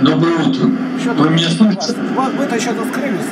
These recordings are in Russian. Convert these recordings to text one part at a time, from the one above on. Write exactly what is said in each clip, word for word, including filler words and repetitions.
Доброе утро. Что Вы меня слышите? Вот вы-то еще тут скрылись.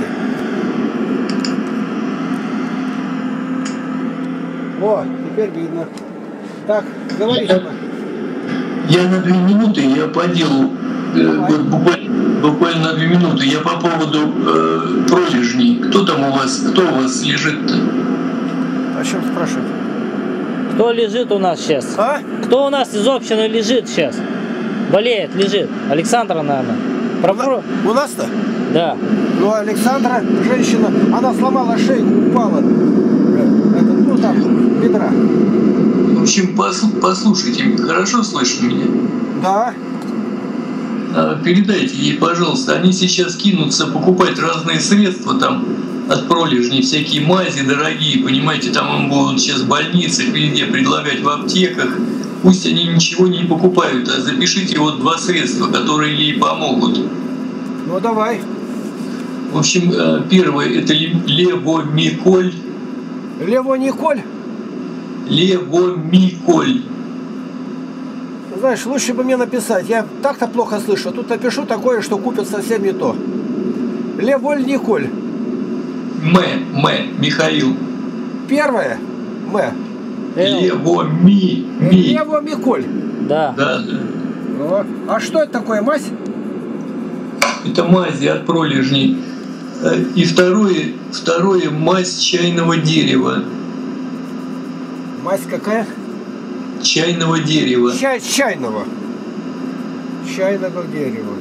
О, теперь видно. Так, говорите. Я, я на две минуты, я по делу, э, вот буквально, буквально на две минуты, я по поводу э, пролежней. Кто там у вас, кто у вас лежит-то? О чем спрашивать? Кто лежит у нас сейчас? А? Кто у нас из общины лежит сейчас? Болеет, лежит. Александра, наверное. Про... У нас-то? Да. Ну, Александра, женщина, она сломала шею, упала. Это, ну, там, бедра. В общем, послушайте, хорошо слышно меня? Да. Передайте ей, пожалуйста, они сейчас кинутся покупать разные средства там от пролежней, всякие мази дорогие, понимаете, там им будут сейчас в больницах везде предлагать, в аптеках. Пусть они ничего не покупают, а запишите вот два средства, которые ей помогут. Ну давай. В общем, первое это левомиколь. Левониколь? Левомиколь. Знаешь, лучше бы мне написать. Я так-то плохо слышу. Тут напишу такое, что купят совсем не то. Левольниколь. М, М, Михаил. Первое. М. Левоми. Ми. Левомиколь. Да. Да, да. О. А что это такое, мазь? Это мази от пролежней. И второе, второе мазь чайного дерева. Мазь какая? Чайного дерева. Чай, чайного. Чайного дерева.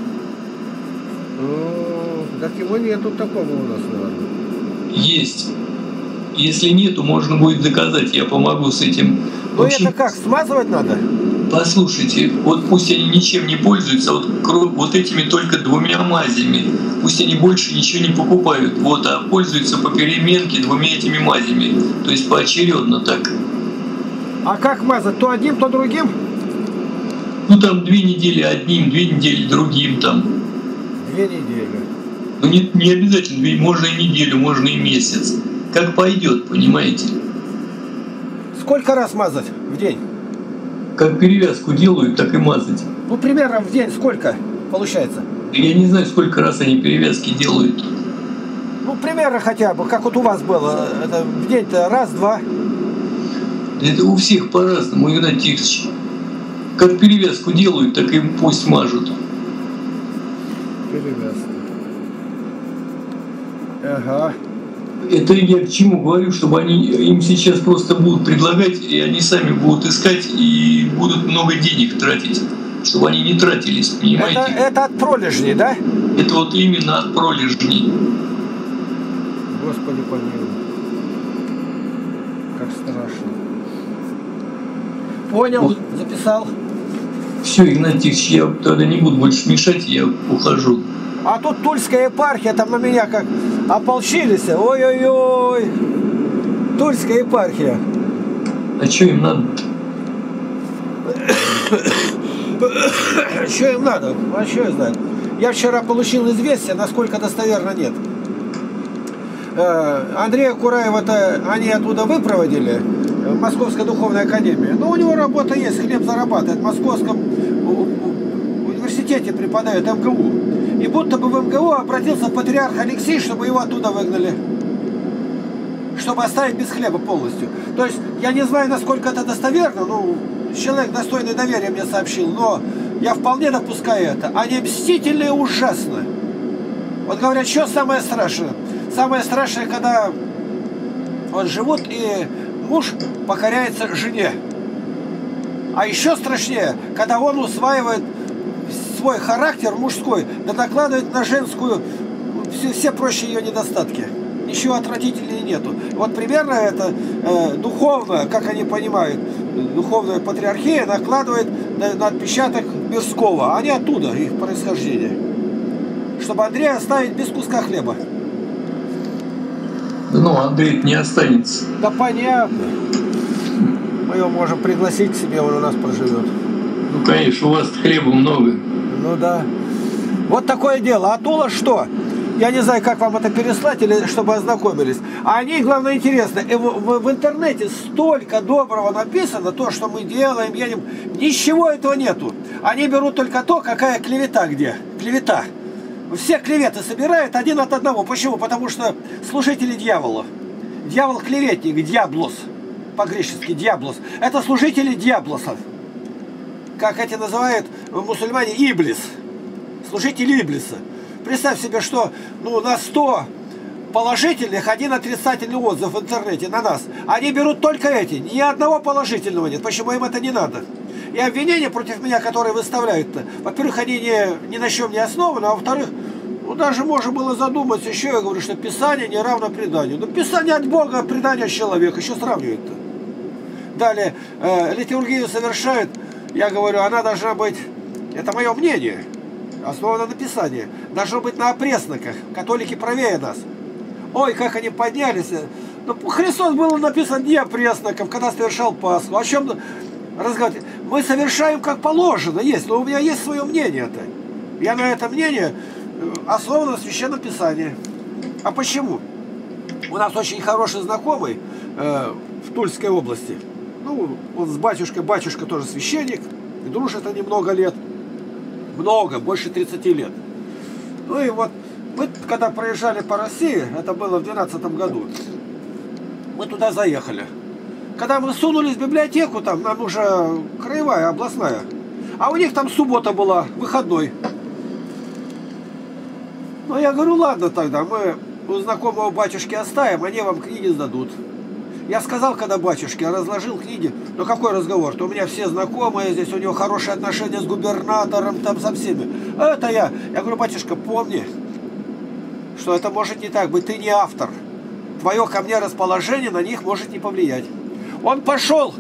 Ну, так его нету такого у нас, наверное. Есть. Если нету, можно будет заказать, я помогу с этим. Ну это как, смазывать надо? Послушайте, вот пусть они ничем не пользуются, вот, вот этими только двумя мазями. Пусть они больше ничего не покупают, вот, а пользуются по переменке двумя этими мазями. То есть поочередно так. А как мазать? То одним, то другим? Ну там две недели одним, две недели другим там. Две недели. Ну не, не обязательно, можно и неделю, можно и месяц. Как пойдет, понимаете? Сколько раз мазать в день? Как перевязку делают, так и мазать. Ну примерно в день сколько получается? Я не знаю, сколько раз они перевязки делают. Ну примерно хотя бы, как вот у вас было. Это в день-то раз-два. Это у всех по-разному, Игнат Тихонович. Как перевязку делают, так и пусть мажут. Перевязка. Ага. Это я к чему говорю, чтобы они им сейчас просто будут предлагать, и они сами будут искать и будут много денег тратить, чтобы они не тратились, понимаете? Это, это от пролежней, да? Это вот именно от пролежней. Господи помилуй. Как страшно. Понял, вот. Записал. Все, Игнат Тихонович, я тогда не буду больше мешать, я ухожу. А тут Тульская епархия, там на меня как ополчились. Ой-ой-ой. Тульская епархия. А что им надо? Что им надо? А что я знаю? Я вчера получил известие, насколько достоверно нет. Андрея Кураева-то они оттуда выпроводили, в Московской духовной академии. Но у него работа есть, хлеб зарабатывает. В Московском университете преподает эм гэ у. И будто бы в эм гэ у обратился патриарх Алексей, чтобы его оттуда выгнали. Чтобы оставить без хлеба полностью. То есть, я не знаю, насколько это достоверно, ну, человек достойный доверия мне сообщил, но я вполне допускаю это. Они мстительные ужасно. Вот говорят, что самое страшное? Самое страшное, когда вот живут и муж покоряется жене. А еще страшнее, когда он усваивает свой характер мужской, да накладывает на женскую все, все прочие ее недостатки. Ничего отвратительнее нету. Вот примерно это э, духовно, как они понимают, духовная патриархия накладывает на, на отпечаток мирского. Они оттуда, их происхождение. Чтобы Андрея оставить без куска хлеба. Ну, Андрей не останется. Да понятно. Мы его можем пригласить к себе, он у нас проживет. Ну, конечно, у вас хлеба много. Ну да. Вот такое дело. А Тула что? Я не знаю, как вам это переслать, или чтобы ознакомились. А они, главное, интересно. В, в, в интернете столько доброго написано, то, что мы делаем, едем. Ничего этого нету. Они берут только то, какая клевета где. клевета. Все клеветы собирают один от одного. Почему? Потому что служители дьявола. Дьявол клеветник, дьяблос. По-гречески дьяблос. Это служители дьяблосов. Как эти называют мусульмане, иблис. Служители иблиса. Представь себе, что ну, на сто положительных один отрицательный отзыв в интернете на нас. Они берут только эти. Ни одного положительного нет. Почему им это не надо? И обвинения против меня, которые выставляют-то, во-первых, они ни, ни на чем не основаны, а во-вторых, ну, даже можно было задуматься еще, я говорю, что Писание не равно преданию. Но Писание от Бога, а предание от человека. Еще сравнивают-то. Далее, э, литургию совершают, я говорю, она должна быть, это мое мнение, основано на Писании, должно быть на опресноках. Католики правее нас. Ой, как они поднялись. Ну, Христос был написан не опресноков, когда совершал Пасху. О чем разговаривать? Мы совершаем как положено, есть, но у меня есть свое мнение-то. Я на это мнение основано на Священном Писании. А почему? У нас очень хороший знакомый э, в Тульской области. Ну, он с батюшкой, батюшка тоже священник, и дружат они много лет. Много, больше тридцати лет. Ну и вот, мы когда проезжали по России, это было в двенадцатом году, мы туда заехали. Когда мы сунулись в библиотеку, там нам уже краевая, областная, а у них там суббота была, выходной. Ну я говорю, ладно тогда, мы у знакомого батюшки оставим, они вам книги сдадут. Я сказал, когда батюшке, я разложил книги, ну какой разговор-то, у меня все знакомые здесь, у него хорошие отношения с губернатором, там со всеми. Это я, я говорю, батюшка, помни, что это может не так быть, ты не автор. Твое ко мне расположение на них может не повлиять. Он пошел,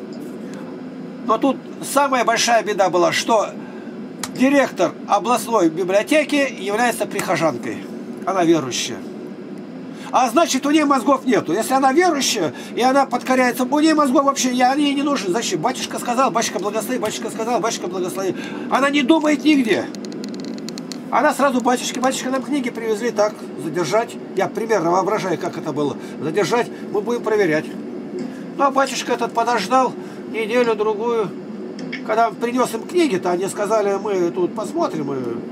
но тут самая большая беда была, что директор областной библиотеки является прихожанкой. Она верующая. А значит, у нее мозгов нету. Если она верующая, и она подкоряется, у нее мозгов вообще, я ей не нужен. Зачем? Батюшка сказал, батюшка благослови, батюшка сказал, батюшка благослови. Она не думает нигде. Она сразу, батюшки, батюшка, нам книги привезли, так, задержать. Я примерно воображаю, как это было. Задержать, мы будем проверять. Ну, а батюшка этот подождал неделю-другую. Когда он принес им книги-то, они сказали, мы тут посмотрим.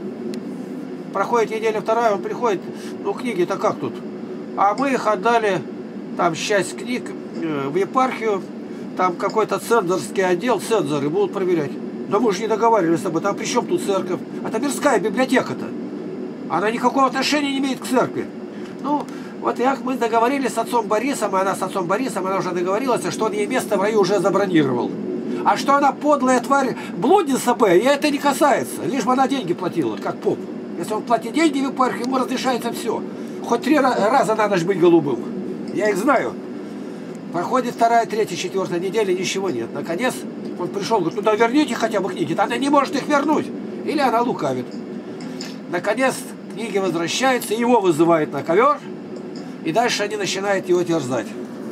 И проходит неделя вторая, он приходит, ну, книги-то как тут? А мы их отдали, там, часть книг э, в епархию, там какой-то цензорский отдел, цензоры будут проверять. Но мы же не договаривались с тобой, там при чем тут церковь? Это мирская библиотека-то. Она никакого отношения не имеет к церкви. Ну, вот як мы договорились с отцом Борисом, и она с отцом Борисом, она уже договорилась, что он ей место в раю уже забронировал. А что она подлая тварь, блудница Б, ей это не касается, лишь бы она деньги платила, как поп. Если он платит деньги в епархию, ему разрешается все. Хоть три раза на ночь быть голубым. Я их знаю. Проходит вторая, третья, четвертая неделя, ничего нет. Наконец он пришел, говорит, ну да верните хотя бы книги. Она не может их вернуть. Или она лукавит. Наконец книги возвращаются, его вызывают на ковер. И дальше они начинают его терзать.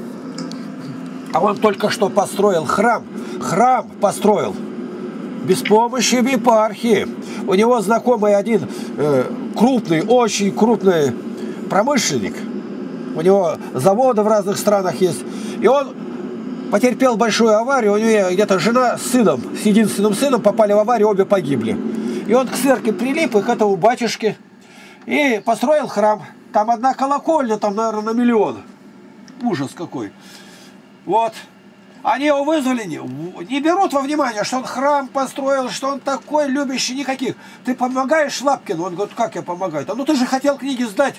А он только что построил храм. Храм построил. Без помощи в епархии. У него знакомый один э, крупный, очень крупный промышленник. У него заводы в разных странах есть. И он потерпел большую аварию. У него где-то жена с сыном, с единственным сыном попали в аварию, обе погибли. И он к церкви прилип, и к этому батюшке. И построил храм. Там одна колокольня, там, наверное, на миллион. Ужас какой. Вот. Они его вызвали, не, не берут во внимание, что он храм построил, что он такой любящий, никаких. Ты помогаешь Лапкину? Он говорит, как я помогаю? А ну ты же хотел книги сдать.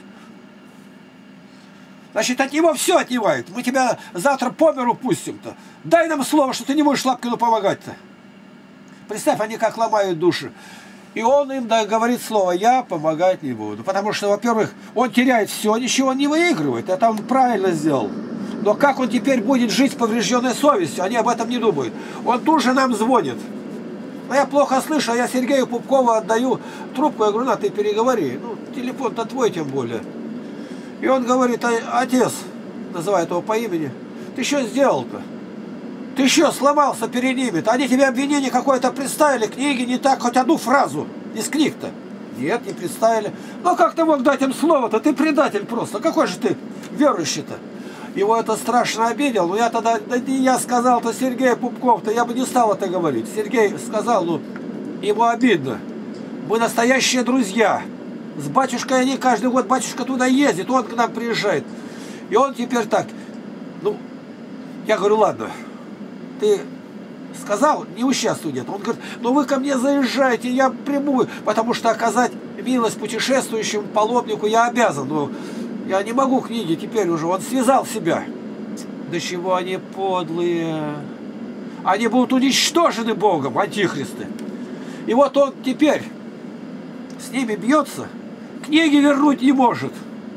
Значит, от него все отнимают. Мы тебя завтра по миру пустим-то. Дай нам слово, что ты не будешь Лапкину помогать-то. Представь, они как ломают души. И он им да, говорит слово, я помогать не буду. Потому что, во-первых, он теряет все, ничего он не выигрывает. Это он правильно сделал. Но как он теперь будет жить с поврежденной совестью? Они об этом не думают. Он тут же нам звонит. Но я плохо слышу, а я Сергею Пупкову отдаю трубку. Я говорю, на, ты переговори. Ну, телефон-то твой тем более. И он говорит, отец, называет его по имени, ты что сделал-то? Ты что, сломался перед ними? Они тебе обвинение какое-то представили, книги не так, хоть одну фразу из книг-то. Нет, не представили. Ну как ты мог дать им слово-то? Ты предатель просто. Какой же ты верующий-то? Его это страшно обидел. Но я тогда, да не я сказал-то Сергей Пупков-то, я бы не стал это говорить. Сергей сказал, ну, ему обидно. Мы настоящие друзья. С батюшкой они каждый год, батюшка туда ездит, он к нам приезжает. И он теперь так, ну, я говорю, ладно, ты сказал, не участвуй где-то. Он говорит, ну вы ко мне заезжаете, я приму, потому что оказать милость путешествующему паломнику я обязан. Но я не могу книги теперь уже, он связал себя. До чего они подлые. Они будут уничтожены Богом, антихристы. И вот он теперь с ними бьется, книги вернуть не может.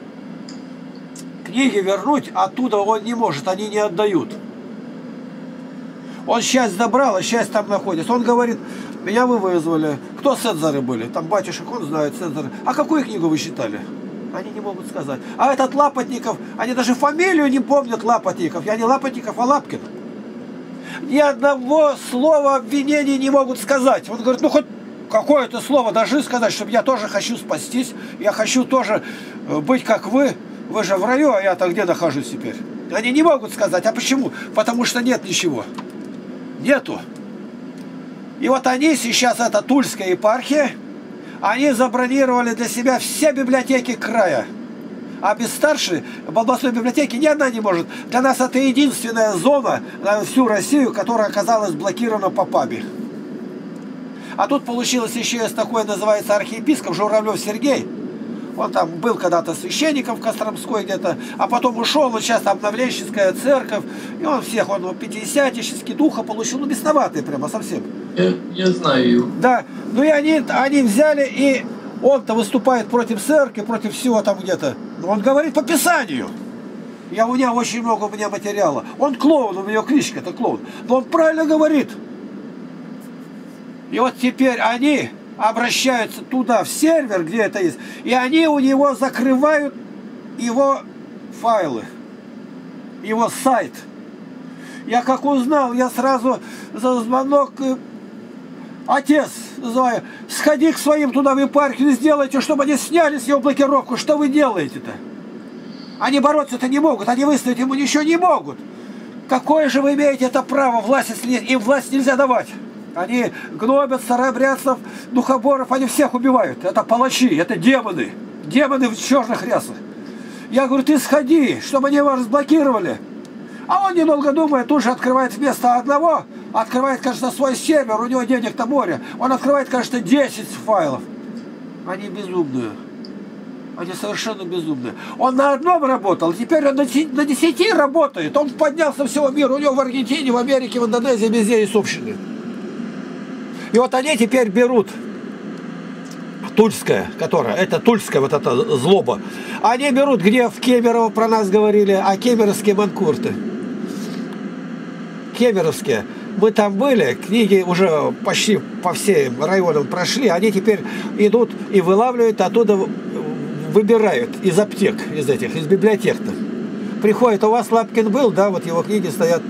Книги вернуть оттуда он не может, они не отдают. Он часть забрал, а часть там находится. Он говорит, меня вы вызвали. Кто цензоры были? Там батюшек, он знает цензоры. А какую книгу вы считали? Они не могут сказать. А этот Лапотников, они даже фамилию не помнят Лапотников. Я не Лапотников, а Лапкин. Ни одного слова обвинений не могут сказать. Он говорит, ну хоть какое-то слово должны сказать, чтобы я тоже хочу спастись. Я хочу тоже быть как вы. Вы же в раю, а я-то где нахожусь теперь? Они не могут сказать. А почему? Потому что нет ничего. Нету. И вот они сейчас, это Тульская епархия, они забронировали для себя все библиотеки края. А без старшей в областной библиотеке ни одна не может. Для нас это единственная зона на всю Россию, которая оказалась блокирована попами. А тут получилось еще есть такое, называется архиепископ Журавлев Сергей. Он там был когда-то священником в Костромской где-то, а потом ушел, вот сейчас обновленческая церковь, и он всех, он пятидесятнический духа получил, ну бесноватый прямо совсем. Я, я знаю его. Да, ну и они, они взяли, и он-то выступает против церкви, против всего там где-то. Но он говорит по Писанию. Я, у меня очень много у меня материала. Он клоун, у него кличка, это клоун. Но он правильно говорит. И вот теперь они обращаются туда, в сервер, где это есть, и они у него закрывают его файлы, его сайт. Я как узнал, я сразу за звонок, отец, называю, сходи к своим туда в епархию, сделайте, чтобы они сняли с него блокировку. Что вы делаете-то? Они бороться-то не могут, они выставить ему ничего не могут. Какое же вы имеете это право, власть, если им власть нельзя давать? Они гнобят старообрядцев, духоборов, они всех убивают. Это палачи, это демоны. Демоны в черных рясах. Я говорю, ты сходи, чтобы они его разблокировали. А он, недолго думая, тут же открывает вместо одного, открывает, кажется, свой сервер, у него денег-то море. Он открывает, кажется, десять файлов. Они безумные. Они совершенно безумные. Он на одном работал, теперь он на десяти работает. Он поднялся всего мира. У него в Аргентине, в Америке, в Индонезии, везде есть общины. И вот они теперь берут Тульская, которая, это Тульская, вот эта злоба. Они берут, где в Кемерово про нас говорили, а кемеровские манкурты. Кемеровские. Мы там были, книги уже почти по всем районам прошли, они теперь идут и вылавливают, оттуда выбирают из аптек, из этих, из библиотек-то. Приходит, у вас Лапкин был, да, вот его книги стоят.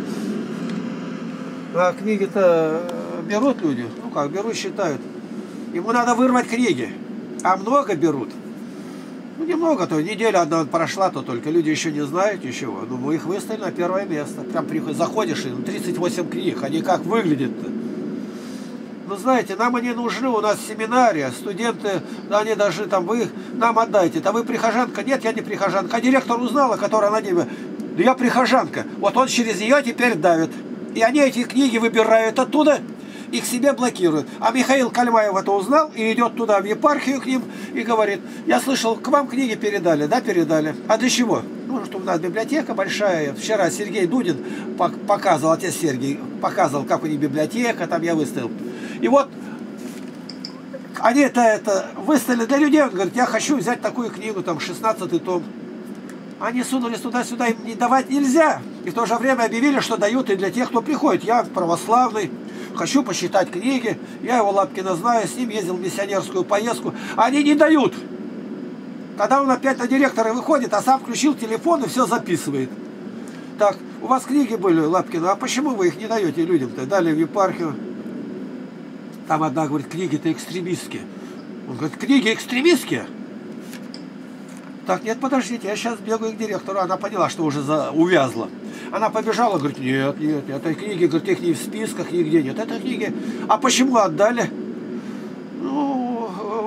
А книги-то берут люди, ну как, берут, считают. Ему надо вырвать книги, а много берут. Ну немного, то неделя одна прошла, то только люди еще не знают ничего. Но мы их выставили на первое место. Прям приходишь, заходишь, и тридцать восемь книг, они как выглядят-то. Ну знаете, нам они нужны, у нас семинария, студенты, они даже там, вы их нам отдайте. А вы прихожанка? Нет, я не прихожанка. А директор узнала, которая на небе, да я прихожанка. Вот он через нее теперь давит. И они эти книги выбирают оттуда и к себе блокируют. А Михаил Кальмаев это узнал и идет туда в епархию к ним и говорит, я слышал, к вам книги передали. Да, передали. А для чего? Ну, что у нас библиотека большая. Вчера Сергей Дудин показывал, отец Сергей показывал, как у них библиотека, там я выставил. И вот они это, это выставили для людей. Он говорит, я хочу взять такую книгу, там шестнадцатый том. Они сунулись туда-сюда, им не давать нельзя. И в то же время объявили, что дают и для тех, кто приходит. Я православный, хочу посчитать книги. Я его Лапкина знаю, с ним ездил в миссионерскую поездку. Они не дают. Когда он опять на директора выходит, а сам включил телефон и все записывает. Так, у вас книги были, Лапкина, а почему вы их не даете людям-то? Дали в епархию. Там одна говорит, книги-то экстремистские. Он говорит, книги экстремистские? Так, нет, подождите, я сейчас бегаю к директору. Она поняла, что уже за... увязла. Она побежала, говорит, нет, нет, этой книги, говорит, их ни в списках, нигде нет. Это книги. А почему отдали? Ну,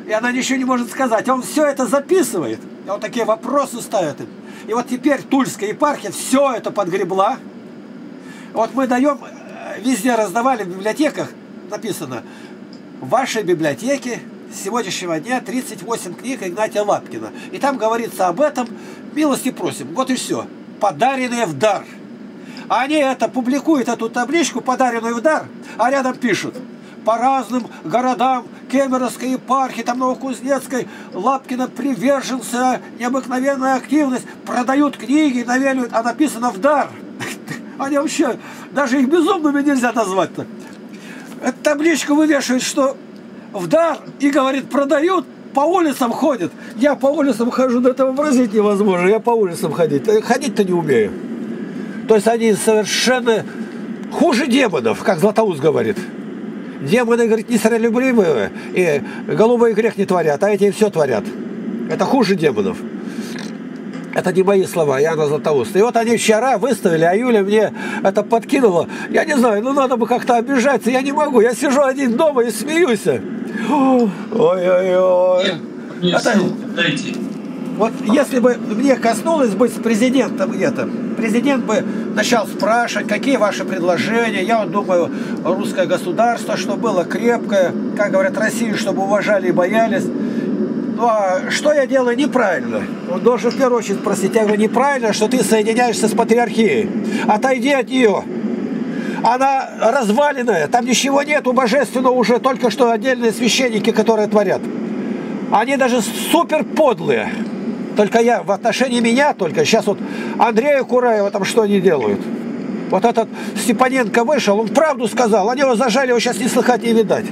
и она ничего не может сказать. Он все это записывает, и он такие вопросы ставит им. И вот теперь Тульская епархия все это подгребла. Вот мы даем, везде раздавали в библиотеках, написано, в вашей библиотеке с сегодняшнего дня тридцать восемь книг Игнатия Лапкина. И там говорится об этом, милости просим. Вот и все. Подаренные в дар. Они это публикуют, эту табличку, подаренную в дар, а рядом пишут. По разным городам Кемеровской епархии, там Новокузнецкой, Лапкина приверженца, необыкновенная активность, продают книги, навеливают, а написано в дар. Они вообще, даже их безумными нельзя назвать-то. Эту табличку вывешивают, что в дар, и, говорит, продают, по улицам ходят. Я по улицам хожу, но это вообразить невозможно, я по улицам ходить. Ходить-то не умею. То есть они совершенно хуже демонов, как Златоуст говорит. Демоны, говорит, несоромлюбивые и голубой грех не творят, а эти все творят. Это хуже демонов. Это не мои слова, Иоанна Златоуста. И вот они вчера выставили, а Юля мне это подкинула. Я не знаю, ну надо бы как-то обижаться, я не могу. Я сижу один дома и смеюсь. Ой-ой-ой. Это... Дайте. Вот если бы мне коснулось быть с президентом где-то, президент бы начал спрашивать, какие ваши предложения. Я вот думаю, русское государство, что было крепкое, как говорят, Россию, чтобы уважали и боялись. Ну а что я делаю неправильно? Он должен в первую очередь спросить. Я говорю, неправильно, что ты соединяешься с патриархией. Отойди от нее. Она разваленная, там ничего нету божественного уже, только что отдельные священники, которые творят. Они даже супер подлые. Только я, в отношении меня только, сейчас вот Андрея Кураева там что они делают? Вот этот Степаненко вышел, он правду сказал, они его зажали, его сейчас не слыхать, не видать.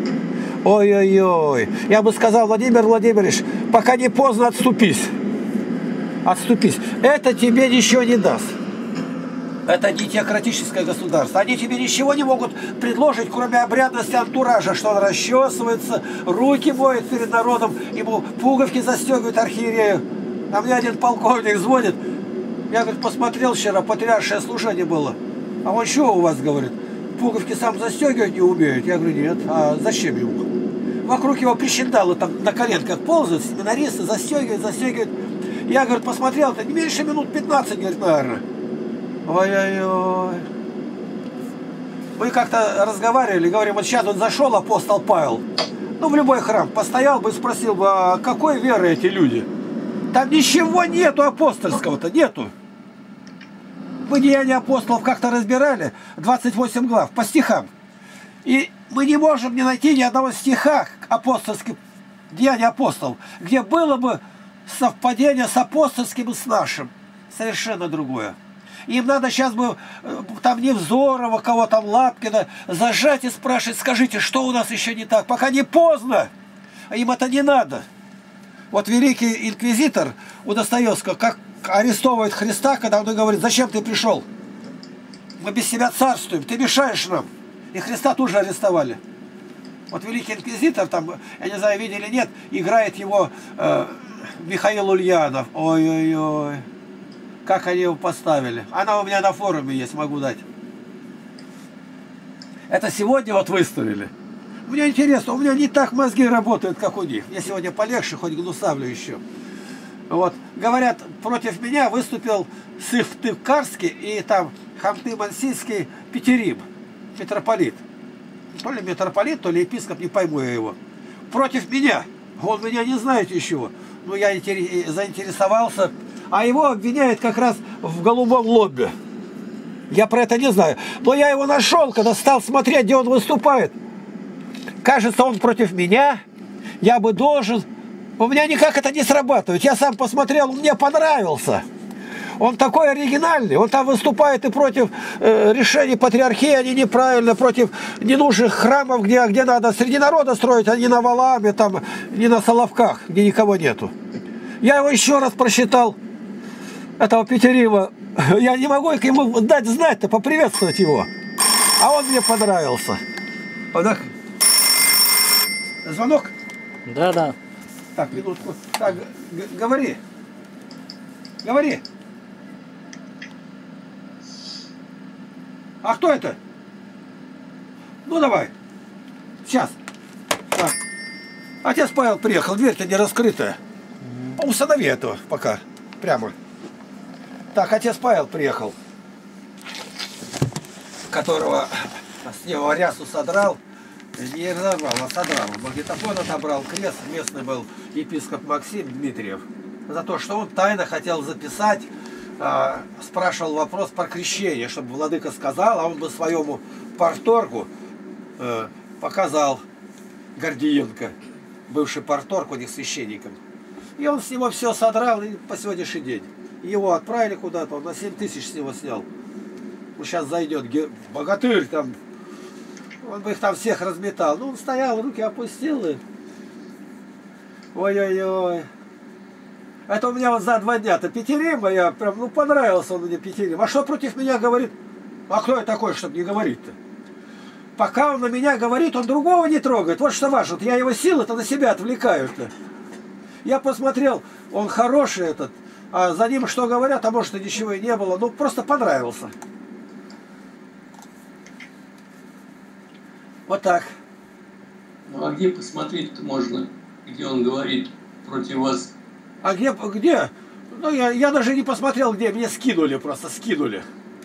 Ой-ой-ой, я бы сказал, Владимир Владимирович, пока не поздно, отступись. Отступись. Это тебе ничего не даст. Это не теократическое государство. Они тебе ничего не могут предложить, кроме обрядности антуража, что он расчесывается, руки моет перед народом, ему пуговки застегивают архиерею. А мне один полковник звонит. Я, говорит, посмотрел вчера, патриаршее служение было. А он что у вас, говорит, пуговки сам застегивать не умеют? Я говорю, нет. А зачем ему? Вокруг его прищендалы там на коленках ползают, семинаристы застегивают, застегивают. Я, говорит, посмотрел, это не меньше минут пятнадцать, говорит, наверное. Ой-ой-ой. Мы как-то разговаривали, говорим, вот сейчас вот зашел апостол Павел, ну в любой храм, постоял бы и спросил бы, а какой веры эти люди? Там ничего нету апостольского-то, нету. Мы Деяния апостолов как-то разбирали, двадцать восемь глав, по стихам. И мы не можем не найти ни одного стиха апостольских, Деяния апостолов, где было бы совпадение с апостольским и с нашим. Совершенно другое. Им надо сейчас бы, там Невзорова, кого там, Лапкина, зажать и спрашивать, скажите, что у нас еще не так, пока не поздно. Им это не надо. Вот великий инквизитор у Достоевского, как арестовывает Христа, когда он говорит, зачем ты пришел? Мы без тебя царствуем, ты мешаешь нам. И Христа тут же арестовали. Вот великий инквизитор, там, я не знаю, видели, нет, играет его э, Михаил Ульянов. Ой-ой-ой. Как они его поставили. Она у меня на форуме есть, могу дать. Это сегодня вот выставили. Мне интересно, у меня не так мозги работают, как у них. Мне сегодня полегче, хоть гнусавлю еще. Вот. Говорят, против меня выступил Сыктывкарский и там Ханты-Мансийский Петерим, митрополит. То ли митрополит, то ли епископ, не пойму я его. Против меня. Он меня не знает еще. Но я заинтересовался. А его обвиняют как раз в голубом лобби. Я про это не знаю. Но я его нашел, когда стал смотреть, где он выступает. Кажется, он против меня. Я бы должен... У меня никак это не срабатывает. Я сам посмотрел, он мне понравился. Он такой оригинальный. Он там выступает и против э, решений патриархии, они неправильно, против ненужных храмов, где, где надо среди народа строить, а не на Валааме, там, не на Соловках, где никого нету. Я его еще раз просчитал. Этого Петерима, я не могу ему дать знать-то, поприветствовать его. А он мне понравился. Так. Звонок? Да, да. Так, минутку. Так, говори. Говори. А кто это? Ну, давай. Сейчас. Так. Отец Павел приехал, дверь-то не раскрытая. Установи этого пока, прямо. Так, отец Павел приехал, которого с него рясу содрал, не разорвал, а содрал. Магнитофон отобрал, крест, местный был епископ Максим Дмитриев, за то, что он тайно хотел записать, э, спрашивал вопрос про крещение, чтобы владыка сказал, а он бы своему парторгу э, показал, Гордиенко, бывший парторг у них священником. И он с него все содрал и по сегодняшний день. Его отправили куда-то, он на семь тысяч с него снял. Ну, сейчас зайдет богатырь там, он бы их там всех разметал. Ну, он стоял, руки опустил и... Ой-ой-ой. Это у меня вот за два дня-то Петерима, я прям, ну, понравился он мне Петерим. А что против меня говорит? А кто я такой, чтобы не говорить-то? Пока он на меня говорит, он другого не трогает. Вот что важно. Я его силы-то на себя отвлекаю-то. Я посмотрел, он хороший этот, а за ним что говорят, а может и ничего и не было. Ну, просто понравился. Вот так. Ну, а где посмотреть-то можно, где он говорит против вас? А где? Где? Ну, я, я даже не посмотрел, где. Мне скинули просто, скинули.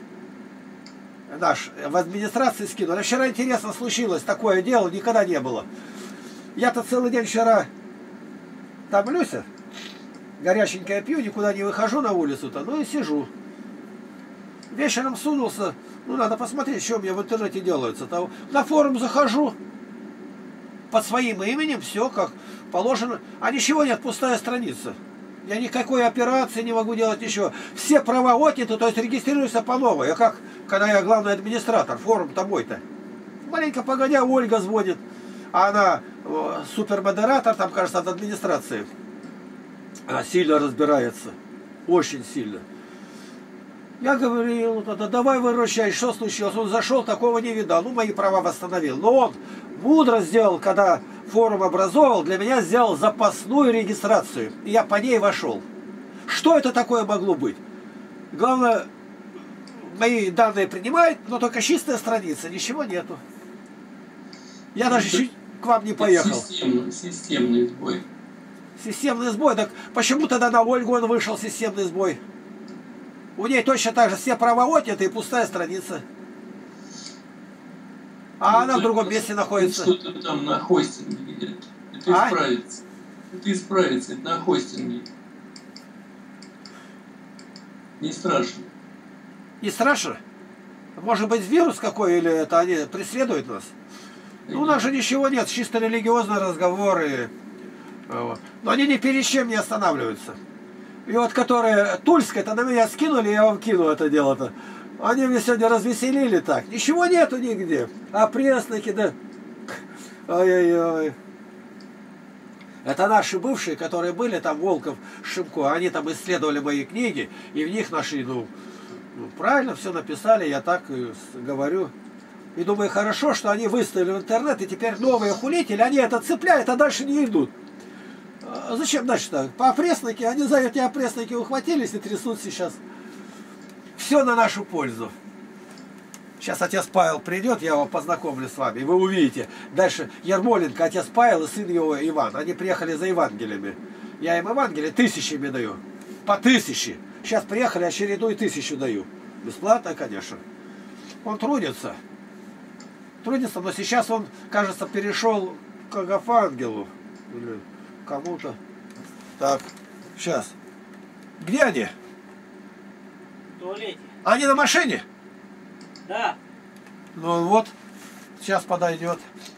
Наш, в администрации скинули. Вчера интересно случилось, такое дело никогда не было. Я-то целый день вчера томлюсь, горяченькое пью, никуда не выхожу на улицу-то, ну и сижу. Вечером сунулся, ну надо посмотреть, что у меня в интернете делается. На форум захожу, под своим именем, все как положено. А ничего нет, пустая страница. Я никакой операции не могу делать, ничего. Все права отняты, то есть регистрируешься по новой. Я как, когда я главный администратор, форум-то мой-то. Маленько погодя, Ольга звонит, а она э, супермодератор, там, кажется, от администрации. Она сильно разбирается, очень сильно. Я говорил, да давай выручай, что случилось? Он зашел, такого не видал, ну, мои права восстановил. Но он мудро сделал, когда форум образовал, для меня сделал запасную регистрацию. И я по ней вошел. Что это такое могло быть? Главное, мои данные принимают, но только чистая страница, ничего нету. Я даже чуть к вам не поехал. Системный, системный сбой. Системный сбой? Так почему тогда на Ольгу он вышел, системный сбой? У ней точно так же все права отняты и пустая страница. А ну, она в другом месте находится. Что-то там на хостинге где-то. Это а? исправится. Это исправится, это на хостинге. Не страшно. Не страшно? Может быть, вирус какой, или это они преследуют нас? Да ну, у нас же ничего нет, чисто религиозные разговоры. Но они ни перед чем не останавливаются. И вот, которые Тульская, это на меня скинули, я вам кину это дело-то. Они меня сегодня развеселили так. Ничего нету нигде. А пресноки, да. Ой-ой-ой. Это наши бывшие, которые были там, Волков, Шимко. Они там исследовали мои книги, и в них нашли, ну, ну правильно все написали, я так и говорю. И думаю, хорошо, что они выставили в интернет, и теперь новые хулители, они это цепляют, а дальше не идут. А зачем дальше-то? По опресноке, они за эти опресноки ухватились и трясут сейчас. Все на нашу пользу. Сейчас отец Павел придет, я его познакомлю с вами, и вы увидите. Дальше Ермоленко, отец Павел и сын его Иван. Они приехали за Евангелиями. Я им Евангелие тысячами даю. По тысяче. Сейчас приехали, очередную тысячу даю. Бесплатно, конечно. Он трудится. Трудится, но сейчас он, кажется, перешел к Агафангелу. Или кому-то. Так, сейчас. Где они? В туалете. Они на машине? Да. Ну вот, сейчас подойдет.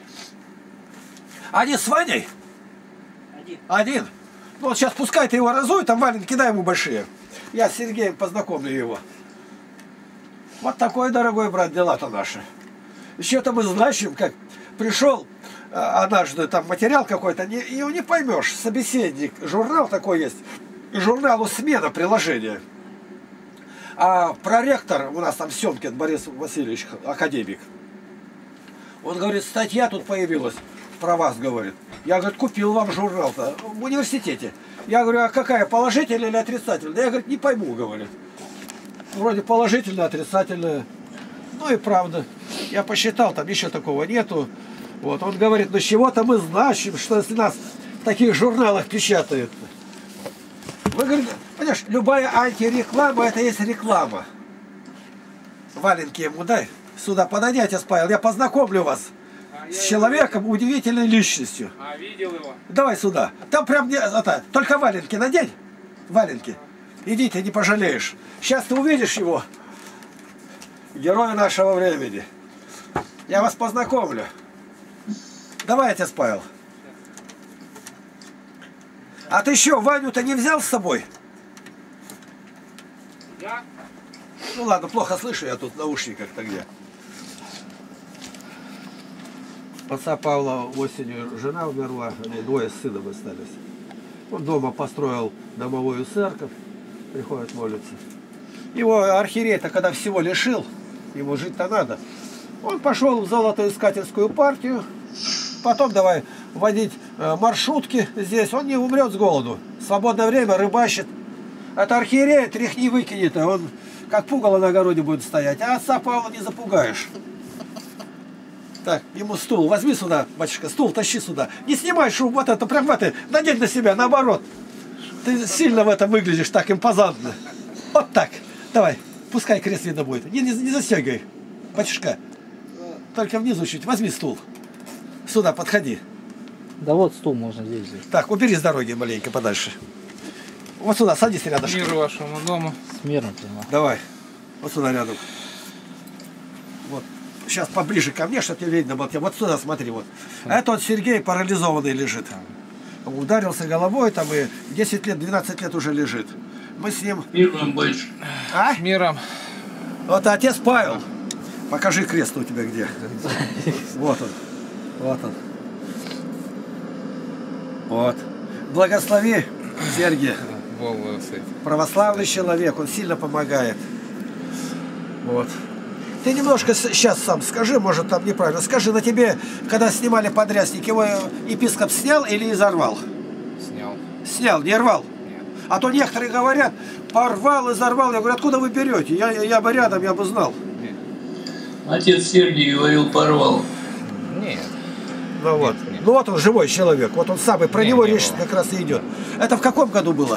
Они с Ваней? Один. Один. Ну вот сейчас пускай ты его разует, там валенки кидай ему большие. Я с Сергеем познакомлю его. Вот такой, дорогой брат, дела-то наши. Еще-то мы значим, как пришел однажды там материал какой-то, не, его не поймешь, собеседник, журнал такой есть, журналу «Смена» приложение. А проректор у нас там Семкин Борис Васильевич, академик, он говорит, статья тут появилась про вас, говорит. Я, говорит, купил вам журнал-то в университете. Я говорю, а какая, положительная или отрицательная? Да я, говорит, не пойму, говорит. Вроде положительная, отрицательная. Ну и правда. Я посчитал, там еще такого нету. Вот он говорит, ну чего-то мы значим, что если нас в таких журналах печатают. Вы говорите, понимаешь, любая антиреклама это есть реклама. Валенки ему дай. Сюда подойди, отец Павел, я познакомлю вас а с человеком, удивительной личностью. А, видел его? Давай сюда. Там прям не, это, только валенки надень. Валенки. Иди, ты не пожалеешь. Сейчас ты увидишь его. Героя нашего времени. Я вас познакомлю. Давай, отец Павел. А ты еще Ваню-то не взял с собой? Я? Ну ладно, плохо слышу я тут в наушниках-то где. Отца Павла осенью жена умерла, они двое с сыном остались. Он дома построил домовую церковь, приходит молиться. Его архиерей-то когда всего лишил, ему жить-то надо. Он пошел в золотоискательскую партию, потом давай водить маршрутки здесь, он не умрет с голоду. Свободное время рыбачит. Это архиерей тряхни выкинет, он как пугало на огороде будет стоять, а отца Павла не запугаешь. Так, ему стул, возьми сюда, батюшка, стул тащи сюда. Не снимай шубу, вот это, прям в это, надень на себя, наоборот. Ты сильно в этом выглядишь так импозантно. Вот так, давай, пускай крест видно будет. Не, не, не застегивай, батюшка. Только внизу чуть, возьми стул. Сюда, подходи. Да вот стул можно здесь взять. Так, убери с дороги маленько подальше. Вот сюда, садись рядом. Мир вашему дому. С миром прямо. Давай, вот сюда рядом. Вот. Сейчас поближе ко мне, чтобы тебе видно было. Вот сюда смотри, вот. А это вот Сергей парализованный лежит. Ударился головой, там и десять лет, двенадцать лет уже лежит. Мы с ним... Миром больше. А? Миром. Вот отец Павел. Покажи крест у тебя где. Вот он. Вот он. Вот. Благослови, Сергей. Православный человек, он сильно помогает. Вот. Ты немножко сейчас сам скажи, может там неправильно. Скажи, на тебе, когда снимали подрясник, его епископ снял или изорвал? Снял. Снял, не рвал? Нет. А то некоторые говорят, порвал, изорвал. Я говорю, откуда вы берете? Я, я бы рядом, я бы знал. Нет. Отец Сергий говорил, порвал. Нет. Ну вот. Нет, нет. Ну вот он живой человек. Вот он самый, про Не, него не речь было. как раз и идет. Это в каком году было?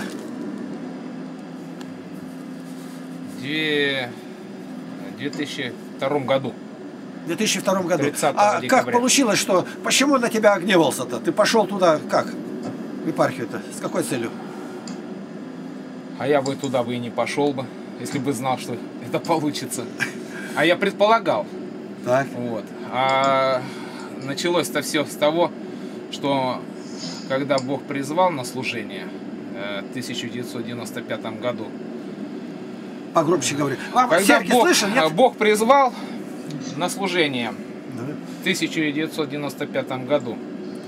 Две... В две тысячи втором году. В две тысячи втором году. тридцатого А декабря. как получилось, что... Почему он на тебя огневался-то? Ты пошел туда, как? В епархию-то? С какой целью? А я бы туда бы и не пошел бы, если бы знал, что это получится. А я предполагал. Так. Вот. А началось-то все с того, что когда Бог призвал на служение э, в тысяча девятьсот девяносто пятом году, Погромче говори. Вам когда Сергей Бог, слышал, нет? Бог призвал на служение Да. в тысяча девятьсот девяносто пятом году,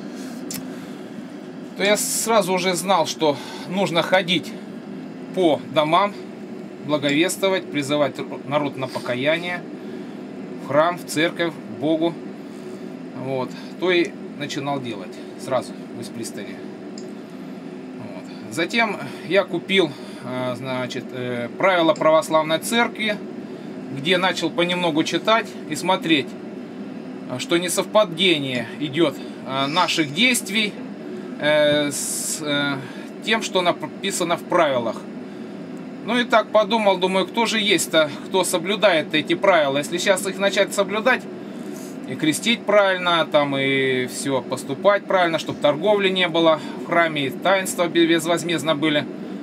то я сразу уже знал, что нужно ходить по домам, благовествовать, призывать народ на покаяние, в храм, в церковь, к Богу. Вот. То и начинал делать сразу в пристани. Вот. Затем я купил, значит, правила православной церкви, где начал понемногу читать и смотреть, что несовпадение идет наших действий с тем, что написано в правилах. Ну и так подумал, думаю, кто же есть-то, кто соблюдает эти правила. Если сейчас их начать соблюдать, и крестить правильно, там и все поступать правильно, чтобы торговли не было в храме, и таинства безвозмездно были,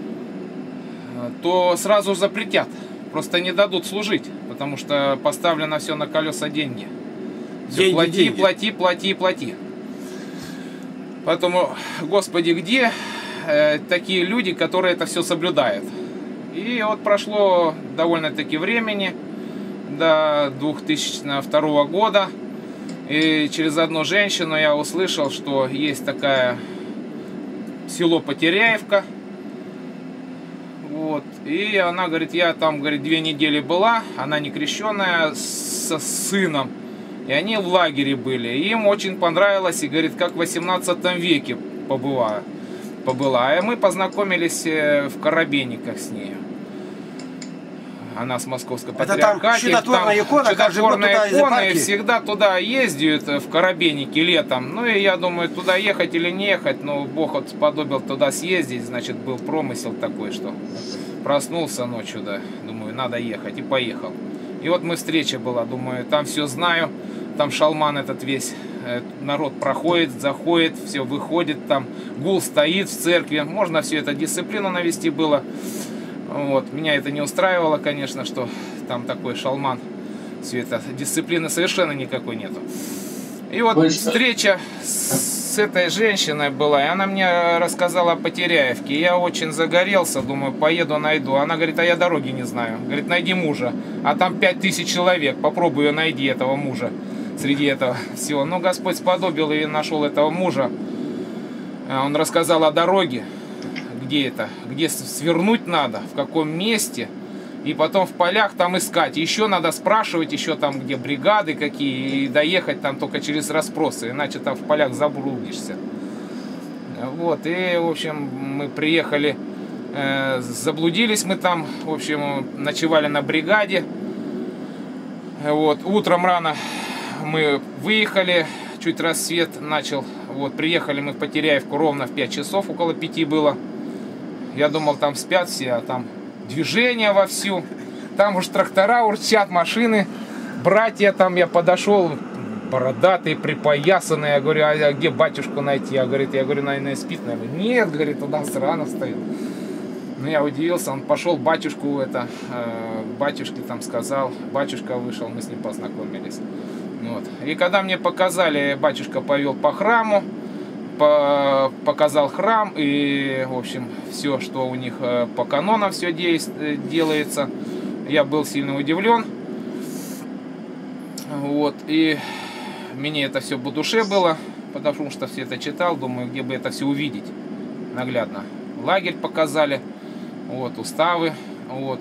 то сразу запретят, просто не дадут служить, потому что поставлено все на колеса деньги. Все, Деньги, плати, деньги. плати, плати, плати. Поэтому, Господи, где э, такие люди, которые это все соблюдают? И вот прошло довольно-таки времени, до две тысячи второго года, и через одну женщину я услышал, что есть такая село Потеряевка. Вот. И она говорит, я там, говорит, две недели была, она не крещенная, со сыном. И они в лагере были. И им очень понравилось, и говорит, как в восемнадцатом веке побыла. побыла. И мы познакомились в Коробейниках с ней. Она с Московской Это там Патриархатии. чудотворная икона, как же вот чудотворная туда из икона, и епархии. всегда туда ездят в Коробейнике летом. Ну и я думаю, туда ехать или не ехать, но Бог вот сподобил туда съездить, значит, был промысел такой, что проснулся ночью, да, думаю, надо ехать, и поехал. И вот мы встреча была, думаю, там все знаю, там шалман этот весь, народ проходит, заходит, все выходит, там гул стоит в церкви, можно все это дисциплину навести было. Вот. Меня это не устраивало, конечно, что там такой шалман, все это, дисциплины совершенно никакой нету. И вот Ой, встреча с, с этой женщиной была, и она мне рассказала о Потеряевке. Я очень загорелся, думаю, поеду, найду. Она говорит, а я дороги не знаю. Говорит, найди мужа. А там пять тысяч человек, попробуй найди этого мужа среди этого всего. Но Господь сподобил и нашел этого мужа. Он рассказал о дороге, где это, где свернуть надо, в каком месте. И потом в полях там искать. Еще надо спрашивать, еще там где бригады какие. И доехать там только через расспросы. Иначе там в полях заблудишься. Вот. И, в общем, мы приехали. Э, заблудились мы там. В общем, ночевали на бригаде. Вот. Утром рано мы выехали. Чуть рассвет начал. Вот. Приехали мы в Потеряевку ровно в пять часов. Около пяти было. Я думал, там спят все, а там движение вовсю. Там уж трактора урчат, машины. Братья там, я подошел, бородатые, припоясанные. Я говорю, а где батюшку найти? Я, говорит, я говорю, наверное, спит. Наверное. Нет, говорит, у нас рано встает. Ну, я удивился, он пошел батюшку, это, э, батюшке там сказал. Батюшка вышел, мы с ним познакомились. Вот. И когда мне показали, батюшка повел по храму. Показал храм и, в общем, все, что у них по канонам все делается. Я был сильно удивлен. Вот. И мне это все по душе было, потому что все это читал. Думаю, где бы это все увидеть наглядно. Лагерь показали, вот, уставы. Вот.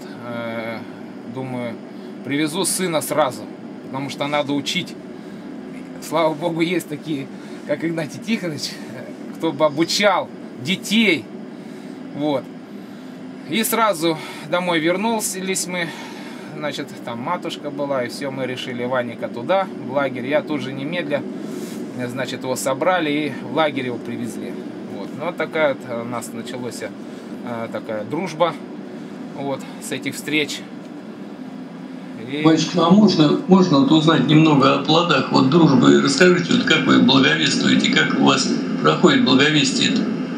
Думаю, привезу сына сразу, потому что надо учить. Слава Богу, есть такие, как Игнатий Тихонович, кто бы обучал детей. Вот. И сразу домой вернулись мы. Значит, там матушка была, и все, мы решили Ваника туда, в лагерь. Я тут же немедля, значит, его собрали и в лагерь его привезли. Вот. Ну, вот такая вот у нас началась такая дружба, вот, с этих встреч. И... Батюшка, а можно, можно вот узнать немного о плодах вот дружбы? Расскажите, вот как вы благовествуете, как у вас проходит благовестие-то?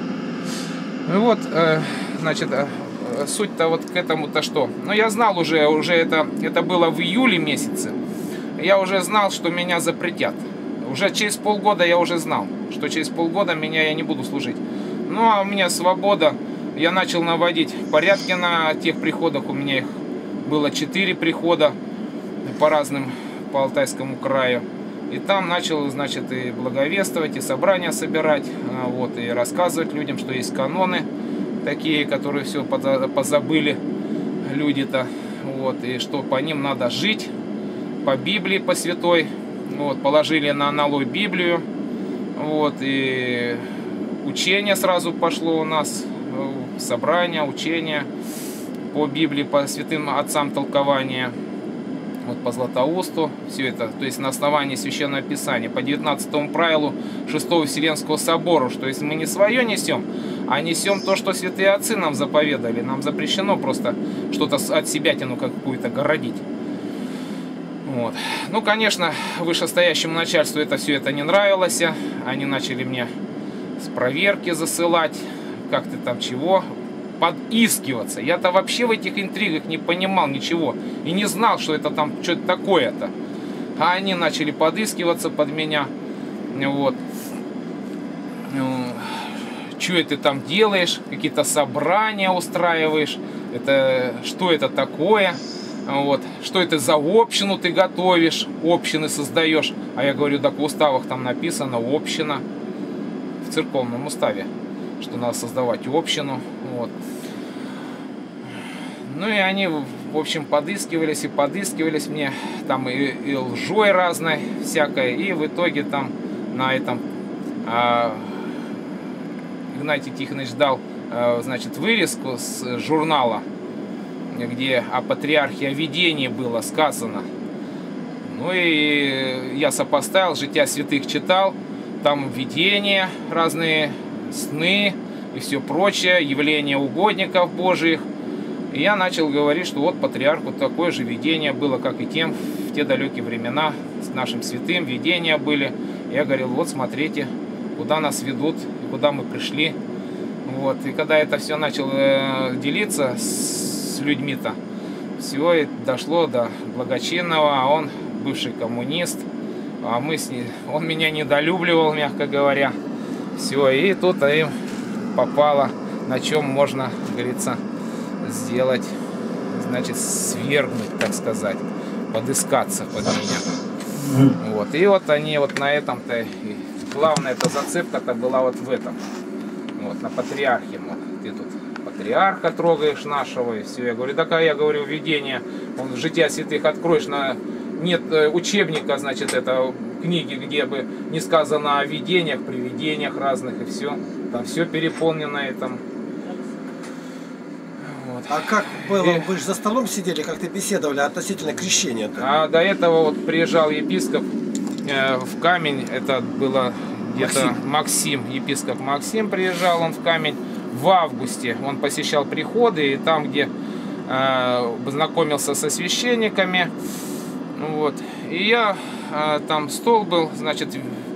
Ну вот, э, значит, э, суть-то вот к этому-то что? Ну, я знал уже, уже это, это было в июле месяце. Я уже знал, что меня запретят. Уже через полгода я уже знал, что через полгода меня я не буду служить. Ну, а у меня свобода. Я начал наводить порядки на тех приходах. У меня их было четыре прихода по разным, по Алтайскому краю. И там начал, значит, и благовествовать, и собрания собирать, вот, и рассказывать людям, что есть каноны такие, которые все позабыли люди-то, вот, и что по ним надо жить, по Библии, по святой, вот, положили на аналой Библию, вот, и учение сразу пошло у нас, собрание, учение по Библии, по святым отцам толкования, вот по Златоусту, все это, то есть на основании Священного Писания, по девятнадцатому правилу шестого Вселенского собора, что если мы не свое несем, а несем то, что святые отцы нам заповедали, нам запрещено просто что-то от себятину какую-то городить. Вот. Ну, конечно, вышестоящему начальству это все это не нравилось, они начали мне с проверки засылать, как ты там чего, подискиваться. Я-то вообще в этих интригах не понимал ничего и не знал, что это там что-то такое-то. А они начали подыскиваться под меня. Вот. Что это там делаешь? Какие-то собрания устраиваешь? Это что это такое? Вот. Что это за общину ты готовишь? Общины создаешь? А я говорю, так в уставах там написано община. В церковном уставе, что надо создавать общину. Вот. Ну и они, в общем, подыскивались и подыскивались мне, там и, и лжой разной всякой, и в итоге там на этом а, Игнатий Тихонович дал, а, значит, вырезку с журнала, где о патриархе, о видении было сказано. Ну и я сопоставил, жития святых читал, там видения, разные сны и все прочее, явления угодников Божьих. И я начал говорить, что вот патриарху такое же видение было, как и тем в те далекие времена, с нашим святым видения были. Я говорил, вот смотрите, куда нас ведут, куда мы пришли. Вот. И когда это все начал э, делиться с, с людьми-то, все и дошло до благочинного, а он бывший коммунист, а мы с ним, он меня недолюбливал, мягко говоря. Все, и тут им попало, на чем можно, как говорится, сделать, значит, свергнуть, так сказать, подыскаться под меня. Вот. И вот они вот на этом-то, главная эта зацепка-то была вот в этом, вот, на патриархе, мол, ты тут патриарха трогаешь нашего, и все. Я говорю, да, я говорю, видение, он жития святых откроешь, на нет учебника, значит, это книги, где бы не сказано о видениях, привидениях разных, и все. Там все переполнено этим. Вот. А как было, и... вы же за столом сидели, как ты беседовали относительно крещения-то? А до этого вот приезжал епископ э, в Камень, это было где-то Максим. Максим, епископ Максим приезжал, он в Камень в августе, он посещал приходы, и там, где э, познакомился со священниками, вот, и я, э, там стол был, значит,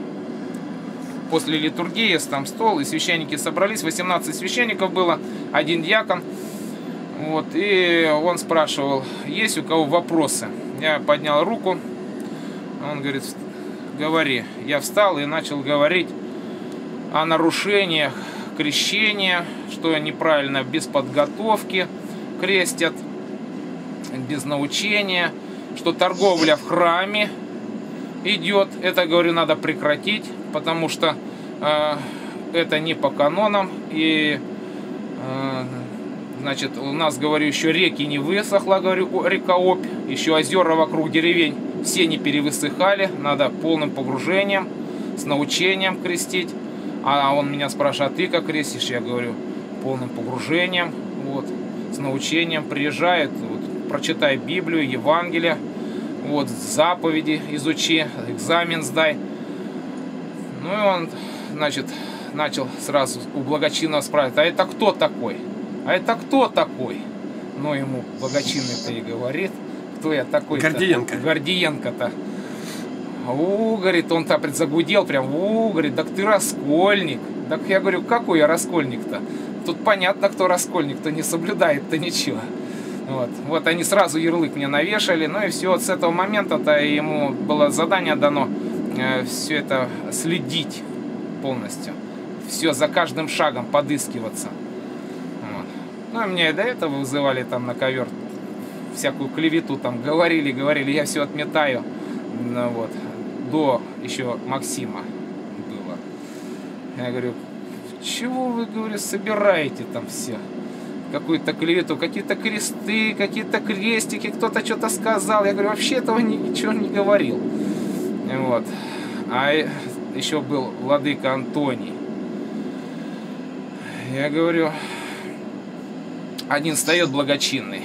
после литургии, там стол, и священники собрались, восемнадцать священников было, один диакон, вот, и он спрашивал, есть у кого вопросы? Я поднял руку, он говорит, говори. Я встал и начал говорить о нарушениях крещения, что неправильно без подготовки крестят, без научения, что торговля в храме идет. Это, говорю, надо прекратить, потому что э, это не по канонам. И, э, значит, у нас, говорю, еще реки не высохла, говорю, река Обь, еще озера вокруг деревень все не перевысыхали, надо полным погружением, с научением крестить. А он меня спрашивает, а ты как крестишь? Я говорю, полным погружением, вот, с научением. Приезжает, вот, прочитай Библию, Евангелие, вот, заповеди изучи, экзамен сдай. Ну и он, значит, начал сразу у благочинного спрашивать, а это кто такой? А это кто такой? Ну ему благочинный-то и говорит, кто я такой-то? Гордиенко. Гордиенко-то. У, говорит, он там загудел прям, у, говорит, так ты раскольник. Так я говорю, какой я раскольник-то? Тут понятно, кто раскольник-то, не соблюдает-то ничего. Вот. Вот они сразу ярлык мне навешали, ну и все, вот с этого момента-то ему было задание дано э, все это следить полностью. Все за каждым шагом подыскиваться. Вот. Ну и меня и до этого вызывали там на ковер, всякую клевету там говорили, говорили, я все отметаю. Ну, вот. До еще Максима было. Я говорю, чего вы, говорю, собираете там все? Какую-то клевету, какие-то кресты, какие-то крестики, кто-то что-то сказал. Я говорю, вообще этого ничего не говорил. Вот. А еще был владыка Антоний. Я говорю, один встает благочинный.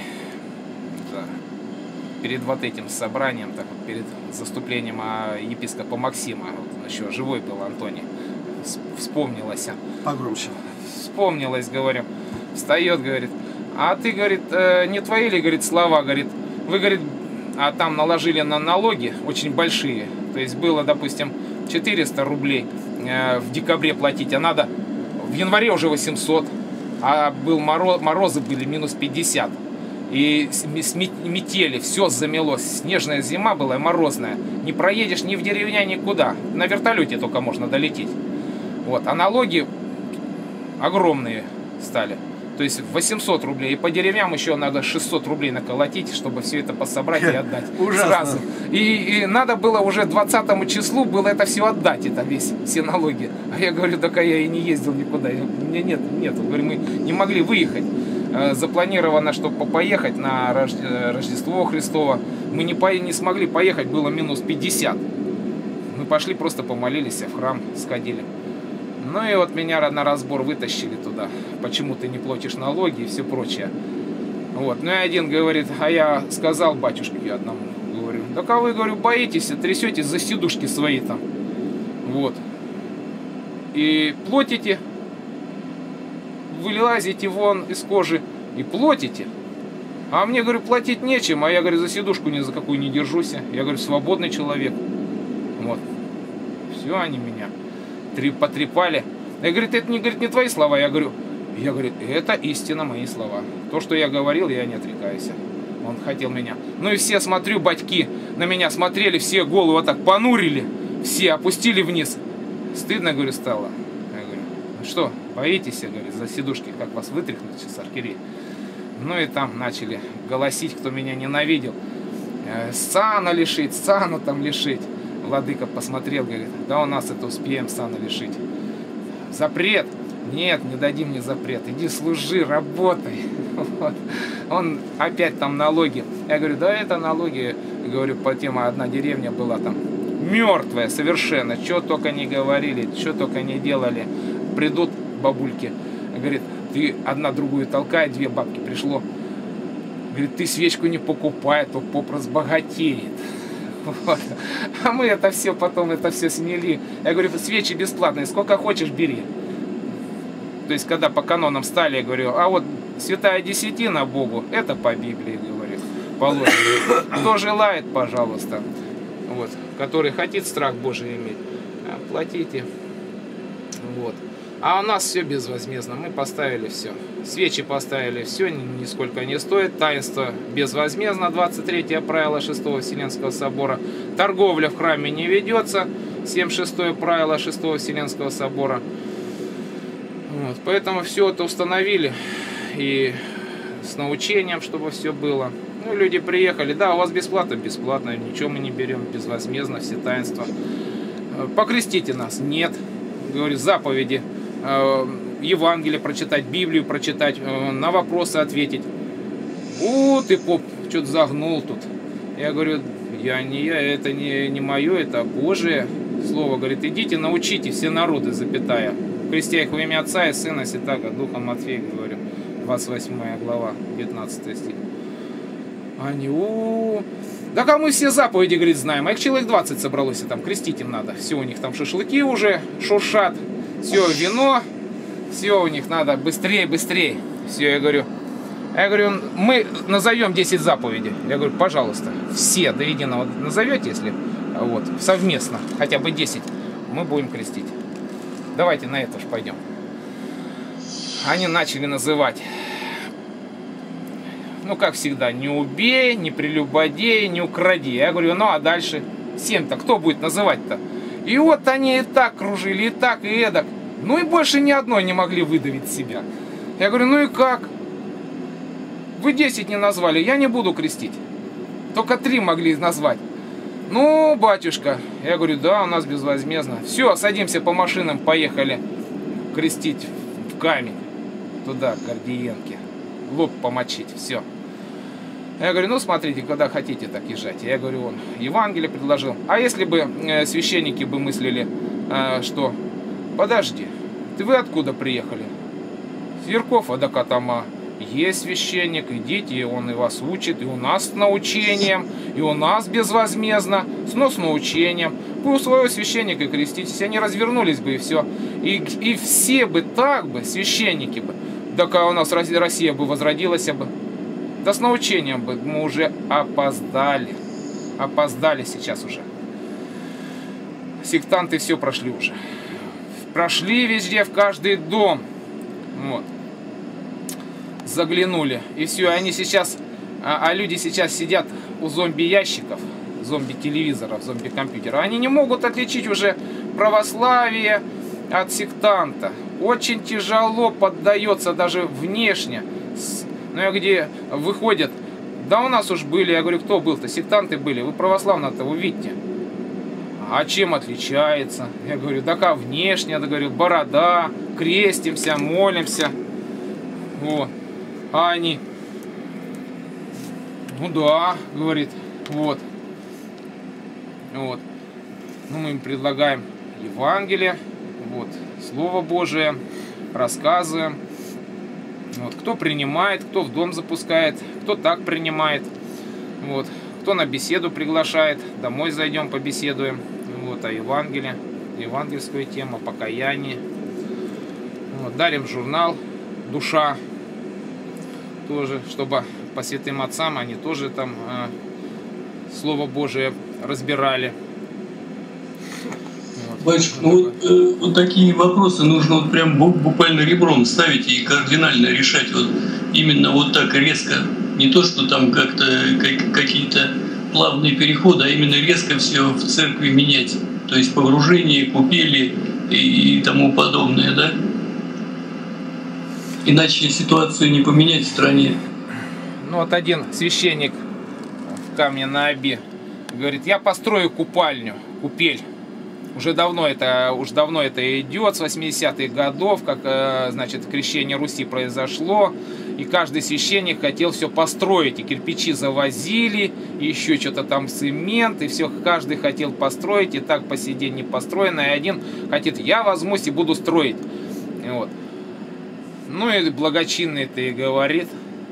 Перед вот этим собранием, так вот, перед заступлением епископа Максима, вот, еще живой был Антоний, вспомнилось. Погромче. Вспомнилось, говорю. Встает, говорит, а ты, говорит, не твои ли, говорит, слова, говорит, вы, говорит, а там наложили на налоги очень большие, то есть было, допустим, четыреста рублей в декабре платить, а надо в январе уже восемьсот, а был мороз, морозы были минус пятьдесят. И с метели, все замело, снежная зима была, морозная. Не проедешь ни в деревня, никуда. На вертолете только можно долететь. Вот. А налоги огромные стали. То есть восемьсот рублей. И по деревням еще надо шестьсот рублей наколотить, чтобы все это пособрать и отдать. Сразу. И, и надо было уже двадцатому числу было это все отдать, это весь, все налоги. А я говорю, так я и не ездил никуда. У меня нет, нет. Говорю, мы не могли выехать. Запланировано, чтобы поехать на Рождество Христово. Мы не, по... не смогли поехать, было минус пятьдесят. Мы пошли, просто помолились, в храм сходили. Ну и вот меня на разбор вытащили туда. Почему ты не платишь налоги и все прочее. Вот. Ну и один говорит, а я сказал батюшке одному, говорю, так а вы, говорю, боитесь, трясетесь за сидушки свои там. Вот. И платите, вылазите вон из кожи и платите. А мне, говорю, платить нечем, а я, говорю, за сидушку ни за какую не держусь. Я, говорю, свободный человек. Вот. Все, они меня потрепали. Я, говорю, это не, говорит, не твои слова. Я говорю, я говорю, это истинно мои слова. То, что я говорил, я не отрекаюсь. Он хотел меня. Ну и все, смотрю, батьки на меня смотрели, все голову вот так понурили, все опустили вниз. Стыдно, говорю, стало. Я говорю, ну что, боитесь, я говорю, за сидушки, как вас вытряхнуть с архиереи? Ну и там начали голосить, кто меня ненавидел. Сана лишить, сану там лишить. Владыка посмотрел, говорит, да у нас это успеем сана лишить. Запрет. Нет, не дадим мне запрет. Иди служи, работай. Вот. Он опять там налоги. Я говорю, да это налоги. Говорю, по теме одна деревня была там мертвая совершенно. Что только не говорили, что только не делали. Придут бабульки. Говорит, ты одна другую толкает, две бабки пришло. Говорит, ты свечку не покупай, то поп разбогатеет. Вот. А мы это все потом, это все сняли. Я говорю, свечи бесплатные, сколько хочешь, бери. То есть, когда по канонам стали, я говорю, а вот святая десятина Богу, это по Библии, говорю, положено. Кто желает, пожалуйста, вот, который хотит страх Божий иметь, платите. Вот. А у нас все безвозмездно, мы поставили все. Свечи поставили, все, нисколько не стоит. Таинство безвозмездно, двадцать третье правило шестого Вселенского собора. Торговля в храме не ведется, семьдесят шестое правило шестого Вселенского собора. Вот, поэтому все это установили и с научением, чтобы все было. Ну, люди приехали, да, у вас бесплатно, бесплатно, ничего мы не берем, безвозмездно, все таинства. Покрестите нас, нет, говорю, заповеди, Евангелие прочитать, Библию прочитать, на вопросы ответить. У, ты, поп, что-то загнул тут. Я говорю, я не я, это не, не мое, это Божие слово. Говорит, идите, научите все народы, запятая. Крестя их во имя Отца и Сына, Святаго, Духа Матфея, говорю, двадцать восьмая глава, девятнадцатый стих. Они, у, да а мы все заповеди, говорит, знаем, а их человек двадцать собралось, и там крестить им надо. Все у них там шашлыки уже шуршат, все вино, все у них надо быстрее, быстрее. Все, я говорю, я говорю, мы назовем десять заповедей. Я говорю, пожалуйста, все до единого назовете, если вот, совместно, хотя бы десять, мы будем крестить. Давайте на это уж пойдем. Они начали называть. Ну, как всегда, не убей, не прелюбодей, не укради. Я говорю, ну а дальше? Семь-то кто будет называть-то? И вот они и так кружили, и так, и эдак. Ну и больше ни одной не могли выдавить себя. Я говорю, ну и как? Вы десять не назвали, я не буду крестить. Только три могли назвать. Ну, батюшка, я говорю, да, у нас безвозмездно. Все, садимся по машинам, поехали крестить в камень. Туда, к Гордиенке. Лоб помочить, все. Я говорю, ну, смотрите, когда хотите, так езжайте. Я говорю, он Евангелие предложил. А если бы э, священники бы мыслили, э, что, подожди, ты вы откуда приехали? С Ярков, а до Катама. Есть священник, идите, и он и вас учит, и у нас с научением, и у нас безвозмездно, но с научением. Вы у своего священника креститесь, они развернулись бы, и все. И, и все бы так бы, священники бы, да у нас Россия бы возродилась бы, да с научением бы, мы уже опоздали, опоздали сейчас уже. Сектанты все прошли уже. Прошли везде, в каждый дом. Вот. Заглянули. И все, они сейчас, а, а люди сейчас сидят у зомби-ящиков, зомби-телевизоров, зомби-компьютеров. Они не могут отличить уже православие от сектанта. Очень тяжело поддается даже внешне. Ну, я где выходят, да у нас уж были, я говорю, кто был-то? Сектанты были, вы православные-то, вы видите. А чем отличается? Я говорю, да как внешне, я говорю, борода, крестимся, молимся. Вот. А они, ну да, говорит, вот. Вот. Ну, мы им предлагаем Евангелие, вот, Слово Божие, рассказываем. Вот. Кто принимает, кто в дом запускает, кто так принимает. Вот. Кто на беседу приглашает, домой зайдем, побеседуем. Вот, о Евангелии, евангельскую тему, покаяние. Вот. Дарим журнал «Душа». Тоже, чтобы по святым отцам они тоже там э, Слово Божие разбирали. Батюшка, ну вот, э, вот такие вопросы нужно вот прям буквально ребром ставить и кардинально решать вот именно вот так резко. Не то, что там как-то как, какие-то плавные переходы, а именно резко все в церкви менять. То есть погружение, купели и, и тому подобное, да? Иначе ситуацию не поменять в стране. Ну вот один священник в Камне-на-Оби говорит: я построю купальню, купель. Уже давно это, уж давно это идет, с восьмидесятых годов, как, значит, крещение Руси произошло, и каждый священник хотел все построить, и кирпичи завозили, и еще что-то там цемент, и все, каждый хотел построить, и так по сей день не построено, и один хотит: я возьмусь и буду строить. И вот. Ну и благочинный-то и говорит: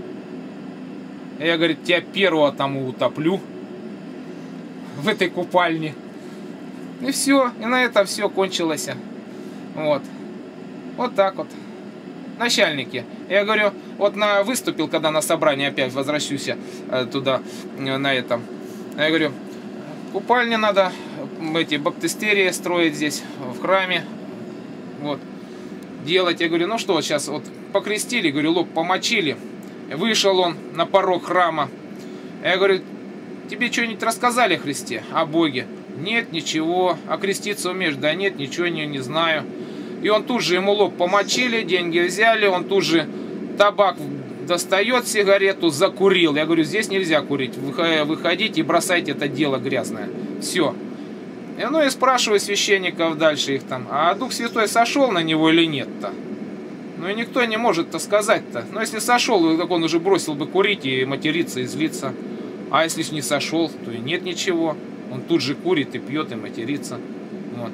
я, говорит, тебя первого там утоплю в этой купальне. И все, и на этом все кончилось. Вот. Вот так вот. Начальники. Я говорю, вот на выступил, когда на собрании опять возвращусь туда, на этом. Я говорю, купальни надо, эти баптистерии строить здесь, в храме. Вот. Делать. Я говорю, ну что, сейчас вот покрестили, говорю, лоб помочили. Вышел он на порог храма. Я говорю, тебе что-нибудь рассказали о Христе, о Боге? Нет, ничего. А креститься умеешь? Да нет, ничего не, не знаю. И он тут же, ему лоб помочили, деньги взяли, он тут же табак достает, сигарету, закурил. Я говорю, здесь нельзя курить, выходите и бросайте это дело грязное. Все. И, ну и спрашиваю священников дальше их там, а Дух Святой сошел на него или нет-то? Ну и никто не может-то сказать-то. Но если сошел, так он уже бросил бы курить и материться, и злиться. А если не сошел, то и нет ничего. Он тут же курит и пьет, и матерится. Вот.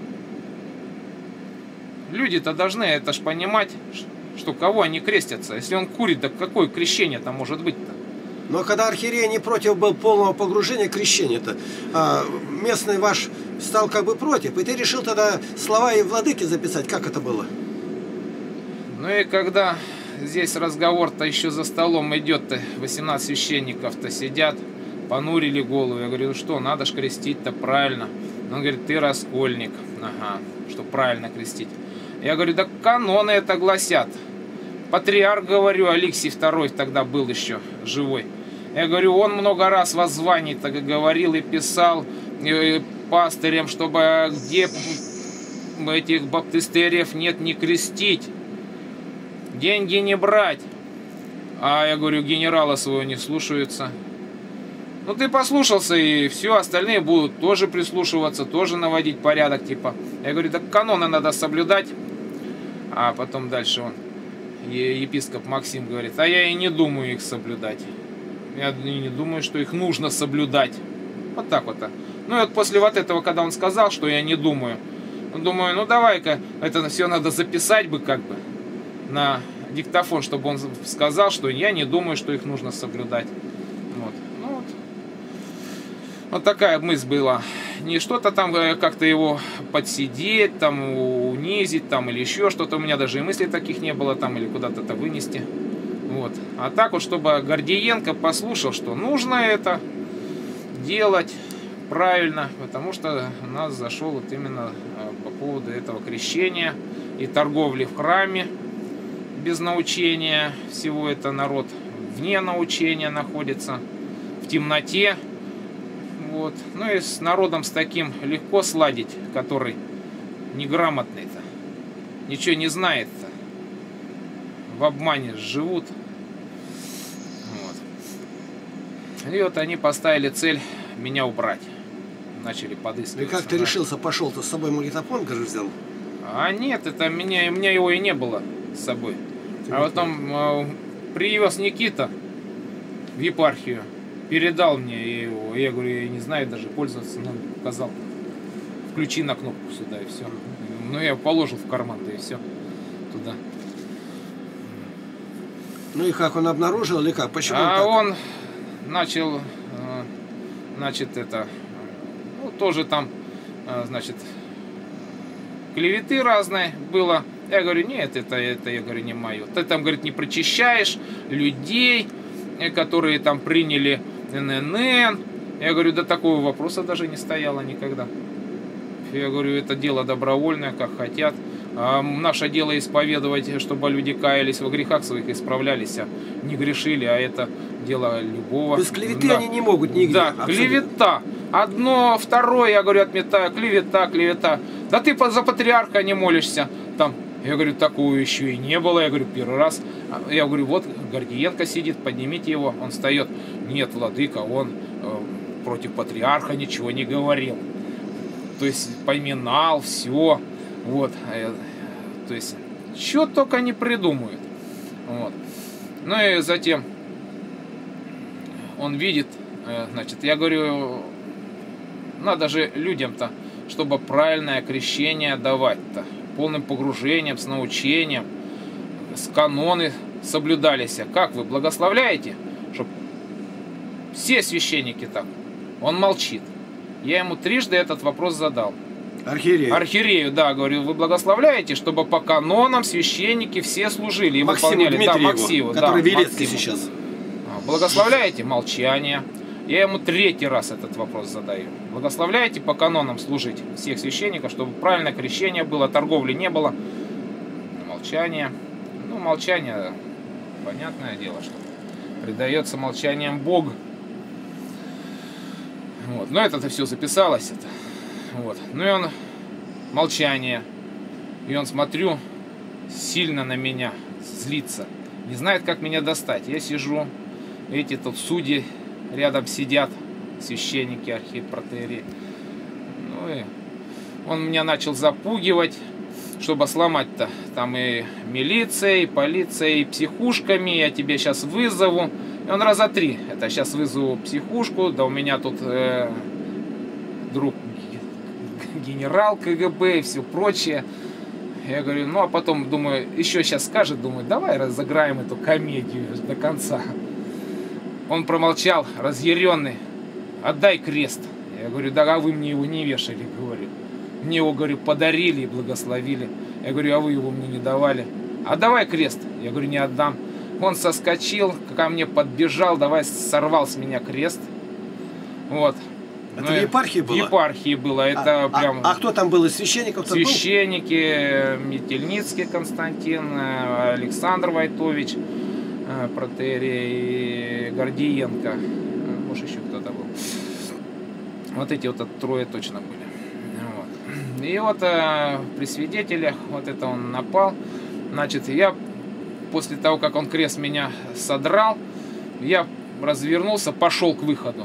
Люди-то должны это ж понимать, что кого они крестятся. Если он курит, так какое крещение-то может быть-то? Но когда архиерей не против был полного погружения крещения-то, а местный ваш стал как бы против, и ты решил тогда слова и владыки записать. Как это было? Ну и когда здесь разговор-то еще за столом идет-то, восемнадцать священников-то сидят, понурили голову. Я говорю, ну что, надо ж крестить-то правильно. Он говорит, ты раскольник. Ага, что правильно крестить. Я говорю, да каноны это гласят. Патриарх, говорю, Алексий второй тогда был еще живой. Я говорю, он много раз воззваний так и говорил и писал и пастырям, чтобы где этих баптистериев нет, не крестить. Деньги не брать. А я говорю, генерала своего не слушаются. Ну ты послушался, и все, остальные будут тоже прислушиваться, тоже наводить порядок, типа. Я говорю, так каноны надо соблюдать. А потом дальше он, епископ Максим, говорит, а я и не думаю их соблюдать. Я и не думаю, что их нужно соблюдать. Вот так вот. Ну и вот после вот этого, когда он сказал, что я не думаю, думаю, ну давай-ка, это все надо записать бы как бы на диктофон, чтобы он сказал, что я не думаю, что их нужно соблюдать. Вот. Ну вот. Вот такая мысль была. Не что-то там как-то его подсидеть, там унизить, там или еще что-то. У меня даже и мыслей таких не было, там или куда-то это вынести. Вот. А так вот, чтобы Гордиенко послушал, что нужно это делать правильно, потому что у нас зашел вот именно по поводу этого крещения и торговли в храме без научения. Всего это народ вне научения находится, в темноте. Вот. Ну и с народом с таким легко сладить, который неграмотный-то, ничего не знает-то, в обмане живут. Вот. И вот они поставили цель меня убрать. Начали подыскивать. И как ты решился, пошел-то с собой магнитофон, говоришь, взял? А нет, это меня, у меня его и не было с собой. Ты а потом э, привез Никита в епархию. Передал мне его, я говорю, я не знаю даже пользоваться, но показал. Включи на кнопку сюда и все. Ну я положил в карман, да и все. Туда. Ну и как он обнаружил, или как? Почему А он, он начал, э, значит, это, ну, тоже там, э, значит, клеветы разные было. Я говорю, нет, это, это, я говорю, не мое. Ты там, говорит, не прочищаешь людей, которые там приняли эн эн эн. Я говорю, да такого вопроса даже не стояло никогда. Я говорю, это дело добровольное, как хотят. А наше дело исповедовать, чтобы люди каялись во грехах своих, исправлялись, а не грешили, а это дело любого. Без клеветы да. они не могут нигде. Да, абсолютно. клевета. Одно, второе, я говорю, отметаю, клевета, клевета. Да ты за патриарха не молишься. Там, я говорю, такого еще и не было. Я говорю, первый раз. Я говорю, вот Гордиенко сидит, поднимите его. Он встает. Нет, владыка, он э, против патриарха ничего не говорил. То есть поминал, все. Вот. То есть, что только не придумают. Вот. Ну и затем он видит, значит, я говорю, надо же людям-то, чтобы правильное крещение давать-то, полным погружением, с научением, с каноны соблюдались. Как вы благословляете, чтобы все священники так? Он молчит. Я ему трижды этот вопрос задал. Архиерею. Архиерею, да, говорю, вы благословляете, чтобы по канонам священники все служили и Максиму выполняли. Дмитриеву, да, Максиму, который да, Велецкий Максиму. сейчас. Благословляете? Молчание. Я ему третий раз этот вопрос задаю. Благословляете по канонам служить всех священников, чтобы правильное крещение было, торговли не было. Молчание. Ну, молчание, понятное дело, что придается молчанием Бог. Вот. Но это-то все записалось. Это. Вот. Ну и он, молчание. И он, смотрю, сильно на меня злится. Не знает, как меня достать. Я сижу, эти тут судьи рядом сидят, священники, архипротерии. Ну и он меня начал запугивать, чтобы сломать-то. Там и милиция, и полиция, и психушками. Я тебе сейчас вызову. И он раза три. Это сейчас вызову психушку. Да у меня тут э, друг генерал ка гэ бэ и все прочее. Я говорю, ну а потом, думаю, еще сейчас скажет, думаю, давай разыграем эту комедию до конца. Он промолчал, разъяренный. Отдай крест. Я говорю, да а вы мне его не вешали, говорю. Мне его, говорю, подарили и благословили. Я говорю, а вы его мне не давали. А давай крест. Я говорю, не отдам. Он соскочил, ко мне подбежал, давай сорвал с меня крест. Вот. Это ну, в епархии было? В епархии было. Это а, прям... а, а кто там был из священников? Священники, Метельницкий Константин, Александр Войтович, протерий, Гордиенко. Может, еще кто-то был. Вот эти вот трое точно были. Вот. И вот э, при свидетелях, вот это он напал. Значит, я после того, как он крест меня содрал, я развернулся, пошел к выходу.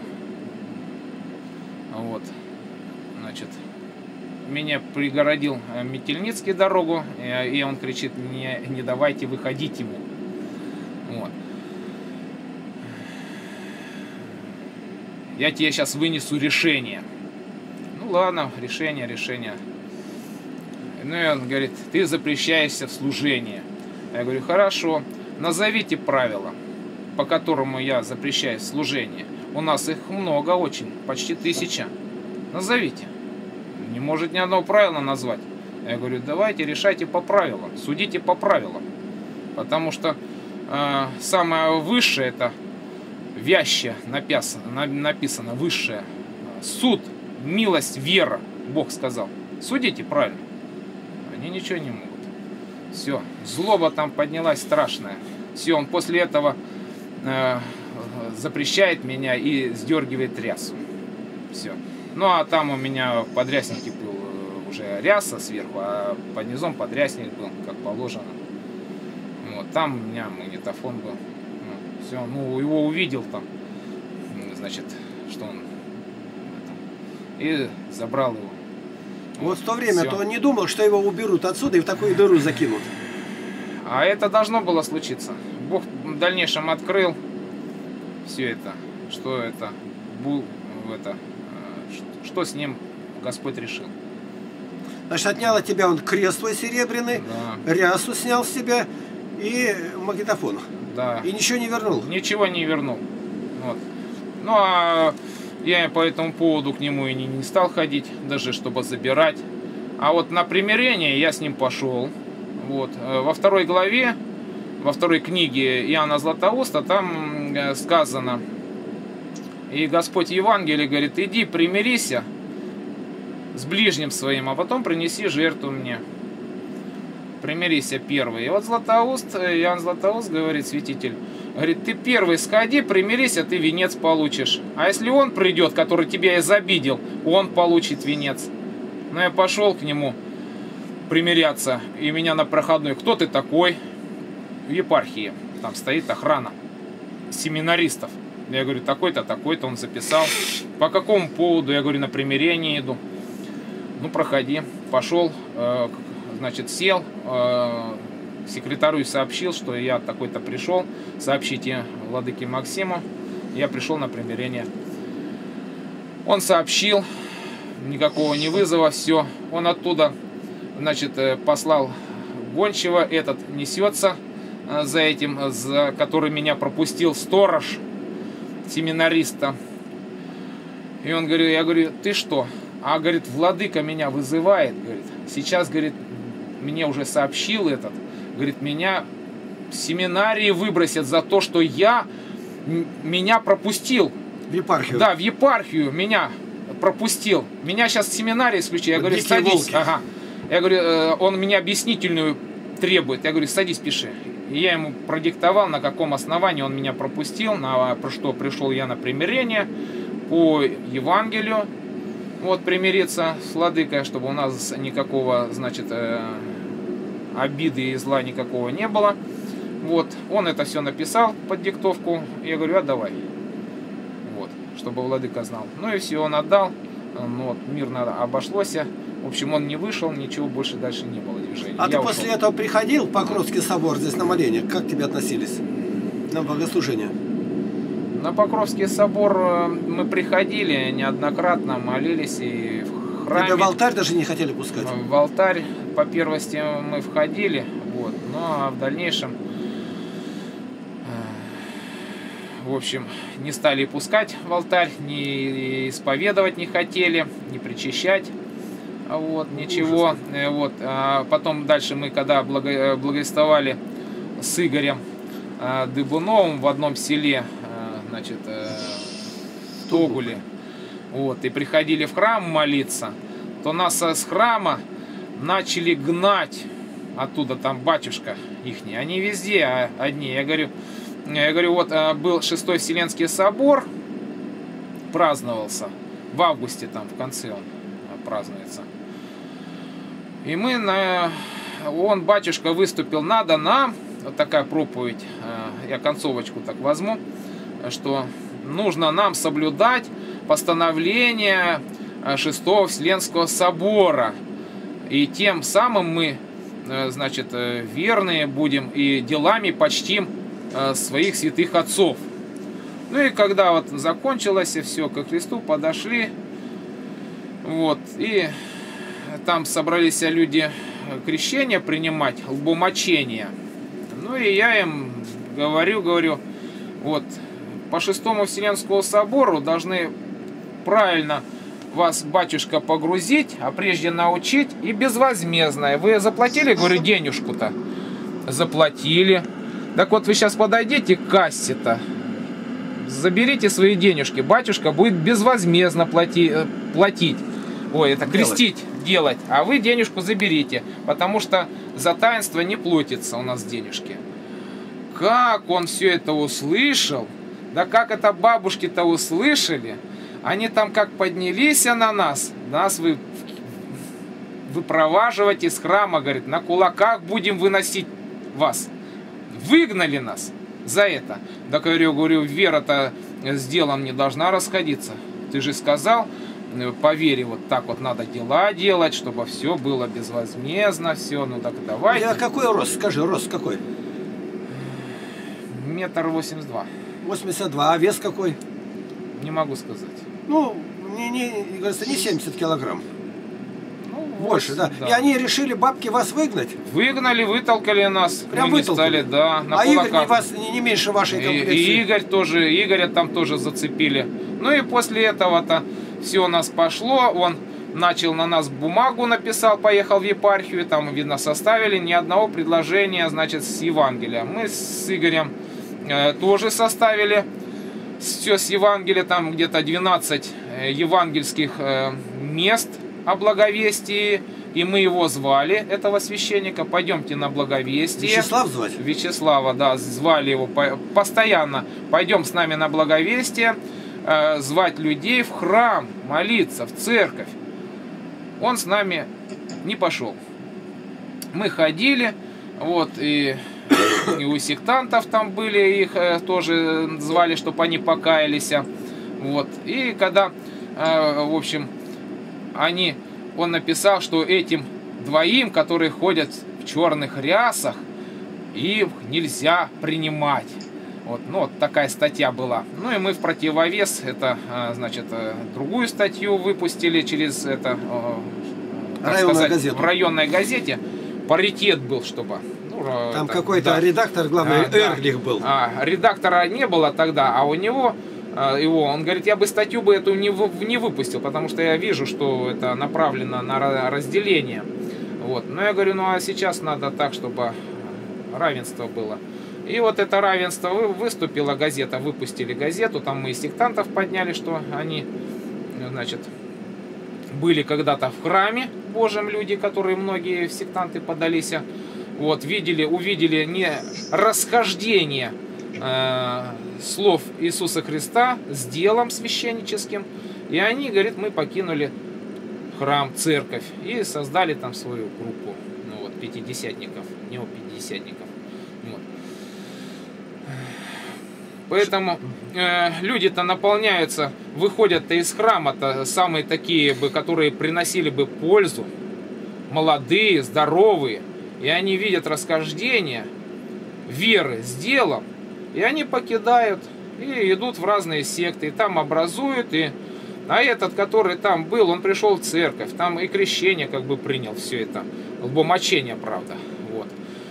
Вот. Значит, меня пригородил Метельницкий дорогу, и он кричит, не, не давайте выходить ему. Вот. Я тебе сейчас вынесу решение. Ну ладно, решение, решение. Ну и он говорит, ты запрещаешься в служении. Я говорю, хорошо, назовите правила, по которому я запрещаюсь в служении. У нас их много очень, почти тысяча. Назовите. Не может ни одного правила назвать. Я говорю, давайте решайте по правилам, судите по правилам. Потому что э, самое высшее, это вяще написано, написано высшее. Суд, милость, вера, Бог сказал. Судите правильно. Они ничего не могут. Все, злоба там поднялась страшная. Все, он после этого э, запрещает меня и сдергивает рясу. Все. Ну а там у меня в подряснике был уже ряса сверху, а под низом подрясник был, как положено. Вот, там у меня магнитофон был. Ну, все, ну его увидел там, значит, что он это, и забрал его. Вот, вот в то время все. то он не думал, что его уберут отсюда и в такую дыру закинут. А это должно было случиться. Бог в дальнейшем открыл все это, что это был, это, что с ним Господь решил. Значит, отнял от тебя он крест свой серебряный, Да. рясу снял с себя и магнитофон. Да. И ничего не вернул? Ничего не вернул. Вот. Ну, а я по этому поводу к нему и не, не стал ходить, даже чтобы забирать. А вот на примирение я с ним пошел. Вот. Во второй главе, во второй книге Иоанна Златоуста, там сказано, и Господь Евангелие говорит: иди примирися с ближним своим, а потом принеси жертву мне. Примирися первый. И вот Златоуст, Иоанн Златоуст говорит, святитель, говорит, ты первый сходи, примирись, а ты венец получишь. А если он придет, который тебя изобидел, он получит венец. Но я пошел к нему примиряться, и меня на проходной: кто ты такой? В епархии. Там стоит охрана семинаристов. Я говорю, такой-то, такой-то. Он записал. По какому поводу? Я говорю, на примирение иду. Ну, проходи. Пошел, э, значит, сел. Э, секретарю сообщил, что я такой-то пришел. Сообщите владыке Максиму. Я пришел на примирение. Он сообщил. Никакого не вызова. Все. Он оттуда, значит, послал гончего. Этот несется за этим, за который меня пропустил сторож семинариста. И он говорит, я говорю, ты что? А, говорит, владыка меня вызывает, говорит, сейчас, говорит, мне уже сообщил этот, говорит, меня в семинарии выбросят за то, что я меня пропустил. В епархию? Да, в епархию меня пропустил. Меня сейчас в семинарии исключили. Я говорю, садись. Ага. Я говорю, он меня объяснительную требует. Я говорю, садись, пиши. И я ему продиктовал, на каком основании он меня пропустил, на про что пришел я на примирение, по Евангелию, вот, примириться с владыкой, чтобы у нас никакого, значит, э, обиды и зла никакого не было. Вот, он это все написал под диктовку, я говорю, отдавай, вот, чтобы владыка знал. Ну и все, он отдал, ну, вот, мирно обошлось. В общем, он не вышел, ничего больше дальше не было движения. А я ты ушел. после этого приходил в Покровский собор здесь на моление? Как к тебе относились на богослужение? На Покровский собор мы приходили неоднократно, молились и в храме. Тебя в алтарь даже не хотели пускать? В алтарь по первости мы входили, вот, но в дальнейшем, в общем, не стали пускать в алтарь, ни исповедовать не хотели, не причащать. Вот, ничего. Вот. А потом дальше мы, когда благо, благовествовали с Игорем а, Дыбуновым в одном селе, а, значит, а, в Тогуле, вот, и приходили в храм молиться, то нас с храма начали гнать оттуда, там батюшка ихний. Они везде одни. Я говорю, я говорю, вот был шестой Вселенский собор, праздновался в августе, там в конце он празднуется. И мы на... Он, батюшка, выступил, надо нам, вот такая проповедь, я концовочку так возьму, что нужно нам соблюдать постановление шестого Вселенского собора. И тем самым мы, значит, верные будем и делами почтим своих святых отцов. Ну и когда вот закончилось все, ко Христу подошли, вот, и там собрались люди крещения принимать, лбомочения. Ну и я им говорю, говорю, вот, по шестому Вселенскому собору должны правильно вас, батюшка, погрузить, а прежде научить, и безвозмездно. Вы заплатили, говорю, денежку-то? Заплатили. Так вот, вы сейчас подойдите к кассе-то, заберите свои денежки, батюшка будет безвозмездно плати, платить. Ой, это крестить делать, а вы денежку заберите, потому что за таинство не платится у нас денежки. Как он все это услышал, да как это бабушки-то услышали, они там как поднялись на нас, нас вы, выпроваживать из храма, говорит, на кулаках будем выносить вас. Выгнали нас за это. Да, говорю, говорю, вера-то с делом не должна расходиться. Ты же сказал, по вере вот так вот надо дела делать, чтобы все было безвозмездно, все, ну так давайте. А какой рост? Скажи, рост какой? Метр восемьдесят два. восемьдесят два, а вес какой? Не могу сказать. Ну, не, не, говорится, не семьдесят килограмм. Ну, Больше, да. да. И они решили бабки вас выгнать? Выгнали, вытолкали нас. Прям мы вытолкали? Не стали, да, на а кулаках. Игорь не, вас, не, не меньше вашей и, комплекции? и Игорь тоже, Игоря там тоже зацепили. Ну и после этого-то все у нас пошло. Он начал на нас бумагу написал, поехал в епархию. Там, видно, составили ни одного предложения, значит, с Евангелия. Мы с Игорем э, тоже составили все с Евангелия. Там где-то двенадцать э, евангельских э, мест о благовестии, и мы его звали, этого священника, пойдемте на благовестие. Вячеслав звать? Вячеслава, да, звали его постоянно, пойдем с нами на благовестие, э, звать людей в храм, молиться, в церковь. Он с нами не пошел. Мы ходили, вот, и, и у сектантов там были, их э, тоже звали, чтобы они покаялись, вот, и когда, э, в общем, Они, он написал, что этим двоим, которые ходят в черных рясах, их нельзя принимать. Вот, ну, вот такая статья была. Ну и мы в противовес, это, значит, другую статью выпустили через это, так сказать, газету. В районной газете. Паритет был, чтобы... Ну, там какой-то да. редактор, главное, а, Эрлих да. был. А, редактора не было тогда, а у него... его, он говорит, я бы статью бы эту не, не выпустил, потому что я вижу, что это направлено на разделение. Вот. Но я говорю, ну а сейчас надо так, чтобы равенство было. И вот это равенство выступила газета, выпустили газету, там мы и сектантов подняли, что они, значит, были когда-то в храме Божьем люди, которые многие в сектанты подались, вот, видели, увидели не расхождение э, слов Иисуса Христа с делом священническим, и они, говорит, мы покинули храм, церковь и создали там свою группу, ну вот, пятидесятников, неопятидесятников. Вот. Поэтому э, люди-то наполняются, выходят-то из храма-то самые такие бы, которые приносили бы пользу, молодые, здоровые, и они видят расхождение веры с делом, и они покидают и идут в разные секты, и там образуют, и... а этот, который там был, он пришел в церковь, там и крещение как бы принял все это, лбомочение, правда, вот.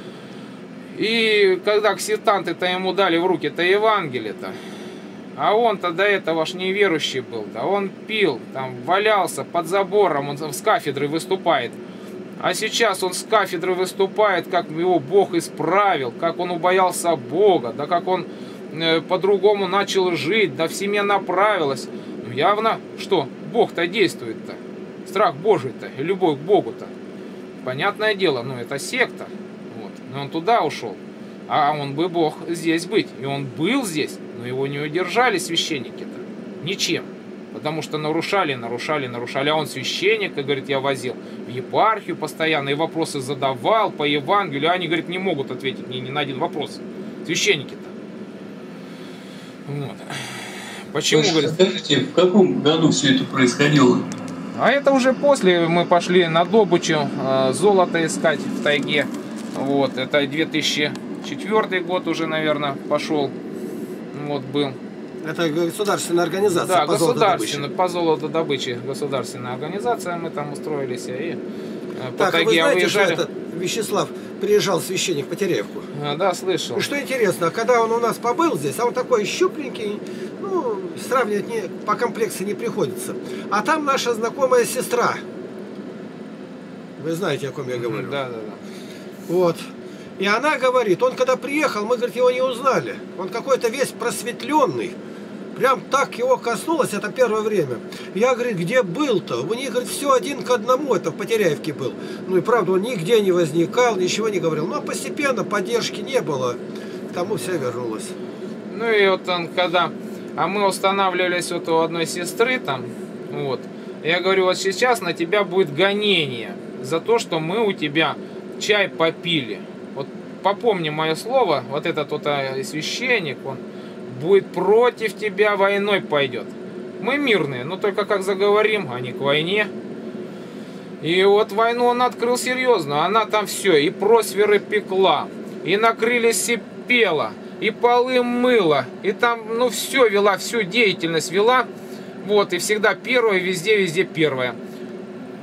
И когда сектанты-то ему дали в руки-то Евангелие-то, а он-то до этого аж неверующий был, да, он пил, там валялся под забором, он с кафедры выступает. А сейчас он с кафедры выступает, как его Бог исправил, как он убоялся Бога, да как он э, по-другому начал жить, да в семье направилось. Ну явно, что Бог-то действует-то, страх Божий-то и любовь к Богу-то. Понятное дело, ну это секта, вот. Но он туда ушел, а он бы Бог здесь быть. И он был здесь, но его не удержали священники-то ничем. Потому что нарушали, нарушали, нарушали. А он священник, как говорит, я возил в епархию постоянно и вопросы задавал по Евангелию. А они, говорит, не могут ответить ни, ни на один вопрос. Священники-то. Вот. Почему, говорит? Скажите, в каком году все это происходило? А это уже после мы пошли на добычу, э, золото искать в тайге. Вот, это две тысячи четвёртый год уже, наверное, пошел. Вот был. Это государственная организация, да, по государственная, по золотодобыче государственная организация, мы там устроились и по так, тайге а вы знаете, выезжали. что этот Вячеслав приезжал священник в Потеряевку? А, да, слышал. И что интересно, когда он у нас побыл здесь, а он такой щупленький, ну, сравнивать не, по комплекции не приходится. А там наша знакомая сестра. Вы знаете, о ком я говорю? Да, да, да. Вот. И она говорит, он когда приехал, мы, говорит, его не узнали. Он какой-то весь просветленный. Прям так его коснулось, это первое время. Я, говорит, где был-то? У них, говорит, все один к одному, это в Потеряевке был. Ну и правда, он нигде не возникал, ничего не говорил. Но постепенно поддержки не было, к тому все вернулось. Ну и вот он, когда... А мы устанавливались вот у одной сестры там, вот. Я говорю, вот сейчас на тебя будет гонение за то, что мы у тебя чай попили. Вот попомни мое слово, вот этот вот священник, он будет против тебя, войной пойдет. Мы мирные, но только как заговорим, а не к войне. И вот войну он открыл серьезно. Она там все, и просверы пекла, и накрылись и пела, и полы мыла, и там, ну, все вела, всю деятельность вела. Вот, и всегда первая, везде, везде первая.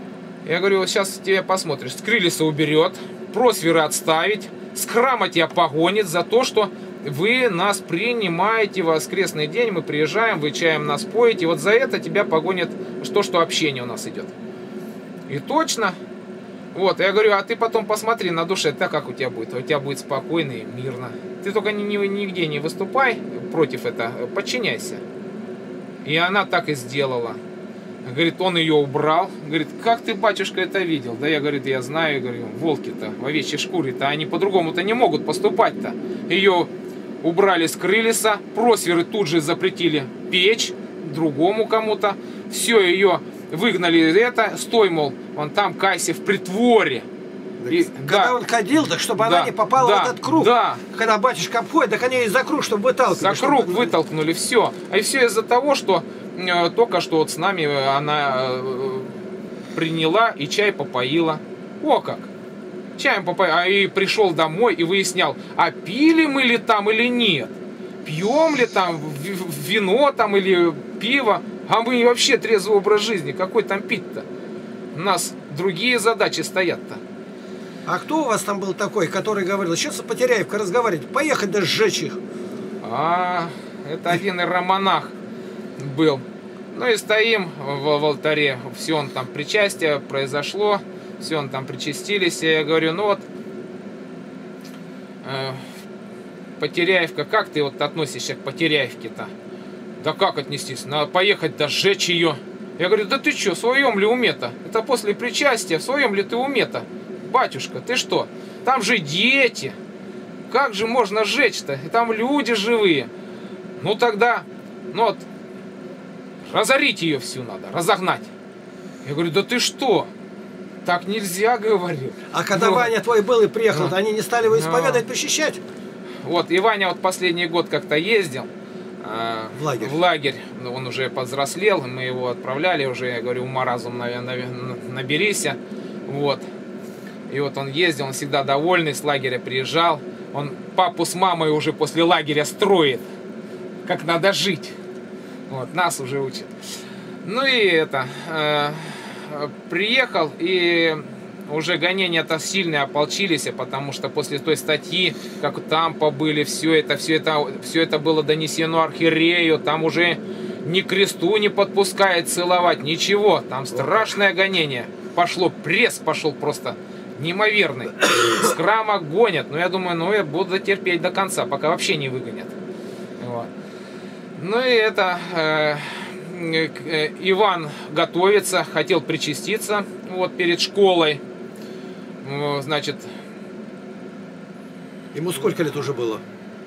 Я говорю, сейчас тебя посмотришь. С крыльца уберет, просверы отставить, с храма тебя погонит за то, что вы нас принимаете в воскресный день, мы приезжаем, вы чаем нас поете, вот за это тебя погонит то, что общение у нас идет. И точно. Вот, я говорю, а ты потом посмотри на душе, так как у тебя будет. У тебя будет спокойно и мирно. Ты только ни, ни, нигде не выступай против этого, подчиняйся. И она так и сделала. Говорит, он ее убрал. Говорит, как ты, батюшка, это видел? Да я, говорит, я знаю, говорю, волки-то в овечьей шкуре-то, они по-другому-то не могут поступать-то. Ее убрали с крыльца, просверы тут же запретили печь другому кому-то. Все, ее выгнали, это, стой, мол, вон там кайся в притворе. И, когда да, он ходил, так чтобы да, она не попала да, в этот круг. Да. Когда батюшка обходит, так они за круг, чтобы выталкивали. За круг чтобы... вытолкнули, все. А и все из-за того, что э, только что вот с нами она э, приняла и чай попоила. О как! Чаем попоила. А и пришел домой и выяснял, а пили мы ли там или нет. Пьем ли там вино там или пиво. А мы вообще трезвый образ жизни. Какой там пить-то? У нас другие задачи стоят-то. А кто у вас там был такой, который говорил, сейчас Потеряевка разговаривать, поехать да сжечь их? А, это один иеромонах был. Ну и стоим в, в алтаре, все он там причастие произошло, все он там причастились. И я говорю, ну вот, э, Потеряевка, как ты вот относишься к Потеряевке-то? Да как отнестись? Надо поехать да сжечь ее. Я говорю, да ты что, в своем ли уме-то? Это после причастия, в своем ли ты уме-то? Батюшка, ты что? Там же дети. Как же можно сжечь-то? Там люди живые. Ну тогда, ну вот, разорить ее всю надо, разогнать. Я говорю, да ты что? Так нельзя, говорю. А когда ну, Ваня твой был и приехал, ну, они не стали его исповедовать, ну, причащать? Вот, и Ваня вот последний год как-то ездил. В лагерь. В лагерь. Он уже повзрослел, мы его отправляли уже, я говорю, ума разум наберись. Вот. И вот он ездил, он всегда довольный, с лагеря приезжал. Он папу с мамой уже после лагеря строит, как надо жить. Вот, нас уже учат. Ну и это, э, приехал, и уже гонения-то сильные ополчились, потому что после той статьи, как там побыли, все это, все это, все это было донесено архиерею, там уже ни кресту не подпускает целовать, ничего, там страшное гонение. Пошло, пресс пошел просто неимоверный. С храма гонят, но я думаю, ну я буду терпеть до конца, пока вообще не выгонят. Вот. Ну и это... Э, э, Иван готовится, хотел причаститься вот перед школой. Значит... Ему сколько лет уже было?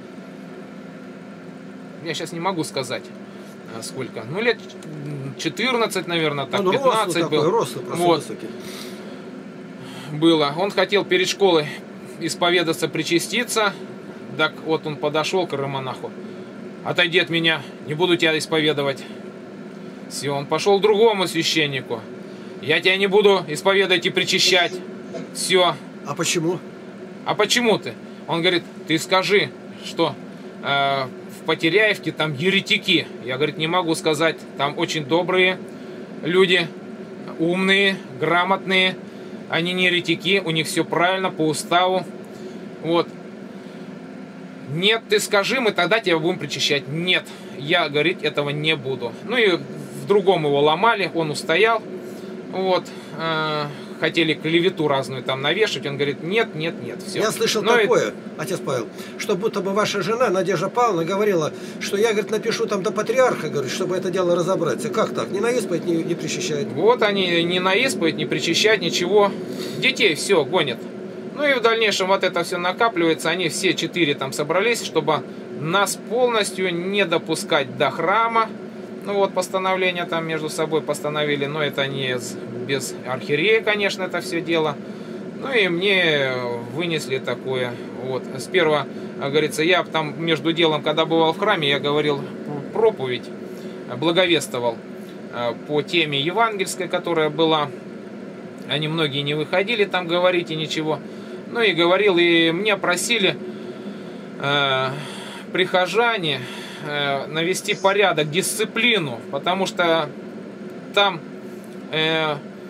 Я сейчас не могу сказать, сколько. Ну, лет четырнадцать, наверное, так, он пятнадцать был. Такой, рослый, просто вот. Высокий. Было. Он хотел перед школой исповедаться, причаститься. Так вот он подошел к иеромонаху. Отойди от меня, не буду тебя исповедовать. Все, он пошел к другому священнику. Я тебя не буду исповедовать и причащать. Все. А почему? А почему ты? Он говорит, ты скажи, что э, в Потеряевке там еретики. Я, говорит, не могу сказать. Там очень добрые люди, умные, грамотные. Они не еретики, у них все правильно, по уставу. Вот. Нет, ты скажи, мы тогда тебя будем причащать. Нет, я, говорить, этого не буду. Ну и в другом его ломали, он устоял. Вот. Э, хотели клевету разную там навешать. Он говорит, нет, нет, нет. Все. Я слышал Но такое, это... отец Павел, что будто бы ваша жена, Надежда Павловна, говорила, что я, говорит, напишу там до патриарха, говорит, чтобы это дело разобраться. Как так? Ни на исповедь не, не причащают? Вот они не на исповедь, не причащают, ничего. Детей все гонят. Ну и в дальнейшем вот это все накапливается. Они все четыре там собрались, чтобы нас полностью не допускать до храма. Ну вот постановление там между собой постановили, но это не без архиерея, конечно, это все дело. Ну и мне вынесли такое. Вот. Сперва, говорится, я там между делом, когда бывал в храме, я говорил проповедь, благовествовал по теме евангельской, которая была. Они многие не выходили там говорить и ничего. Ну и говорил, и мне просили э, прихожане э, навести порядок, дисциплину, потому что там э,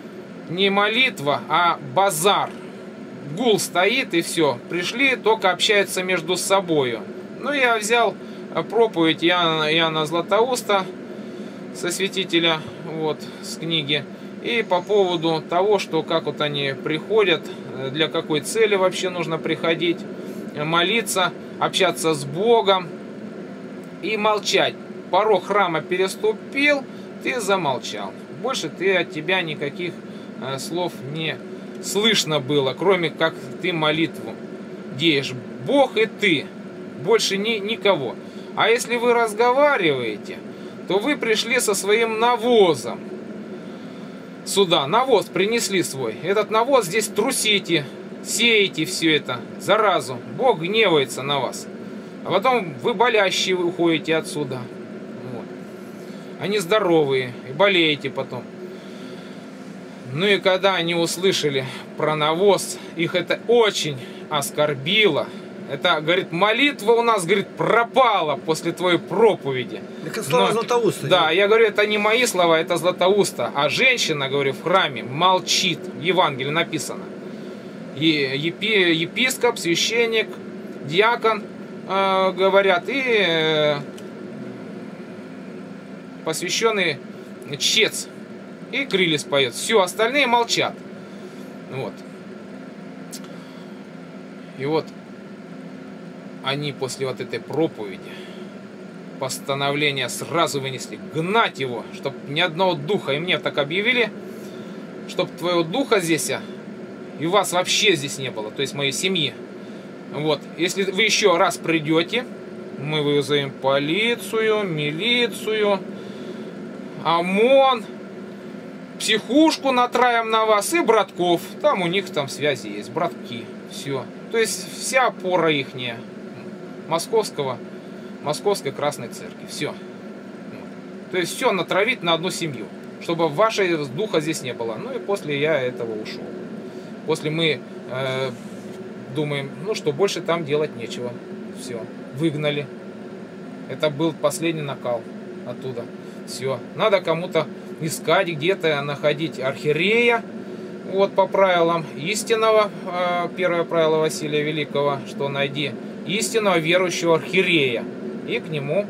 не молитва, а базар. Гул стоит и все. Пришли, только общаются между собою. Ну, я взял проповедь Иоанна, Иоанна Златоуста, со святителя, вот, с книги. И по поводу того, что как вот они приходят, для какой цели вообще нужно приходить, молиться, общаться с Богом и молчать. Порог храма переступил, ты замолчал. Больше ты от тебя никаких э, слов не слышно было, кроме как ты молитву деешь. Бог и ты, больше ни, никого. А если вы разговариваете, то вы пришли со своим навозом сюда. Навоз принесли свой. Этот навоз здесь трусите, сеете все это, заразу. Бог гневается на вас. А потом вы болящие уходите отсюда. Вот. Они здоровые и болеете потом. Ну и когда они услышали про навоз, их это очень оскорбило. Это, говорит, молитва у нас, говорит, пропала после твоей проповеди. Это слова Златоуста. Да, я говорю, это не мои слова, это Златоуста. А женщина, говорю, в храме молчит. В Евангелии написано. Епи, епископ, священник, диакон э, говорят, и э, посвященный чтец. И Крилис поет. Все, остальные молчат. Вот. И вот они после вот этой проповеди постановление сразу вынесли. Гнать его, чтобы ни одного духа. И мне так объявили, чтобы твоего духа здесь и вас вообще здесь не было. То есть моей семьи. Вот. Если вы еще раз придете, мы вызовем полицию, милицию, ОМОН, психушку натравим на вас и братков. Там у них там связи есть, братки. Все. То есть вся опора ихняя. Московского, Московской Красной Церкви. Все. Вот. То есть все натравить на одну семью, чтобы вашего духа здесь не было. Ну и после я этого ушел. После мы э, думаем, ну что, больше там делать нечего. Все. Выгнали. Это был последний накал оттуда. Все. Надо кому-то искать где-то, находить архиерея. Вот по правилам истинного, э, первое правило Василия Великого, что найди истинного верующего архиерея, и к нему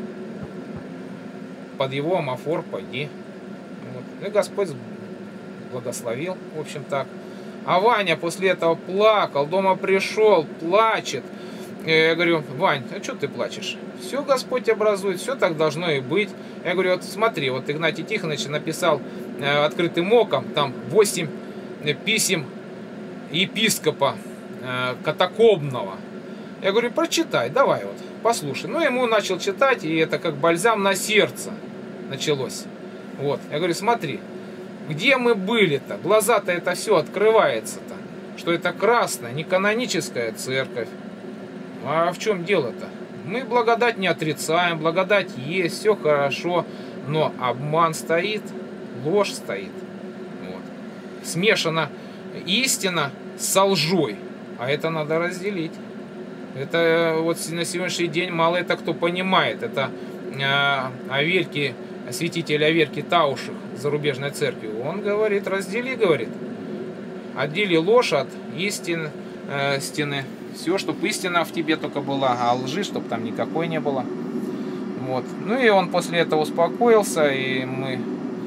под его амафор пойди. Вот. И Господь благословил, в общем так. А Ваня после этого плакал, дома пришел, плачет. Я говорю, Вань, а что ты плачешь? Все Господь образует, все так должно и быть. Я говорю, вот смотри, вот Игнатий Тихонович написал э, открытым оком, там восемь писем епископа э, катакомбного. Я говорю, прочитай, давай вот, послушай. Ну, ему начал читать, и это как бальзам на сердце началось. Вот, я говорю, смотри, где мы были-то? Глаза-то это все открывается-то, что это красная, не каноническая церковь. А в чем дело-то? Мы благодать не отрицаем, благодать есть, все хорошо, но обман стоит, ложь стоит. Вот. Смешана истина с лжой, а это надо разделить. Это вот на сегодняшний день мало это кто понимает. Это э, Аверки, святитель Аверки Тауших зарубежной церкви. Он говорит, раздели, говорит. Отдели ложь от истин, э, истины. Все, чтобы истина в тебе только была, а лжи, чтобы там никакой не было. Вот. Ну и он после этого успокоился, и мы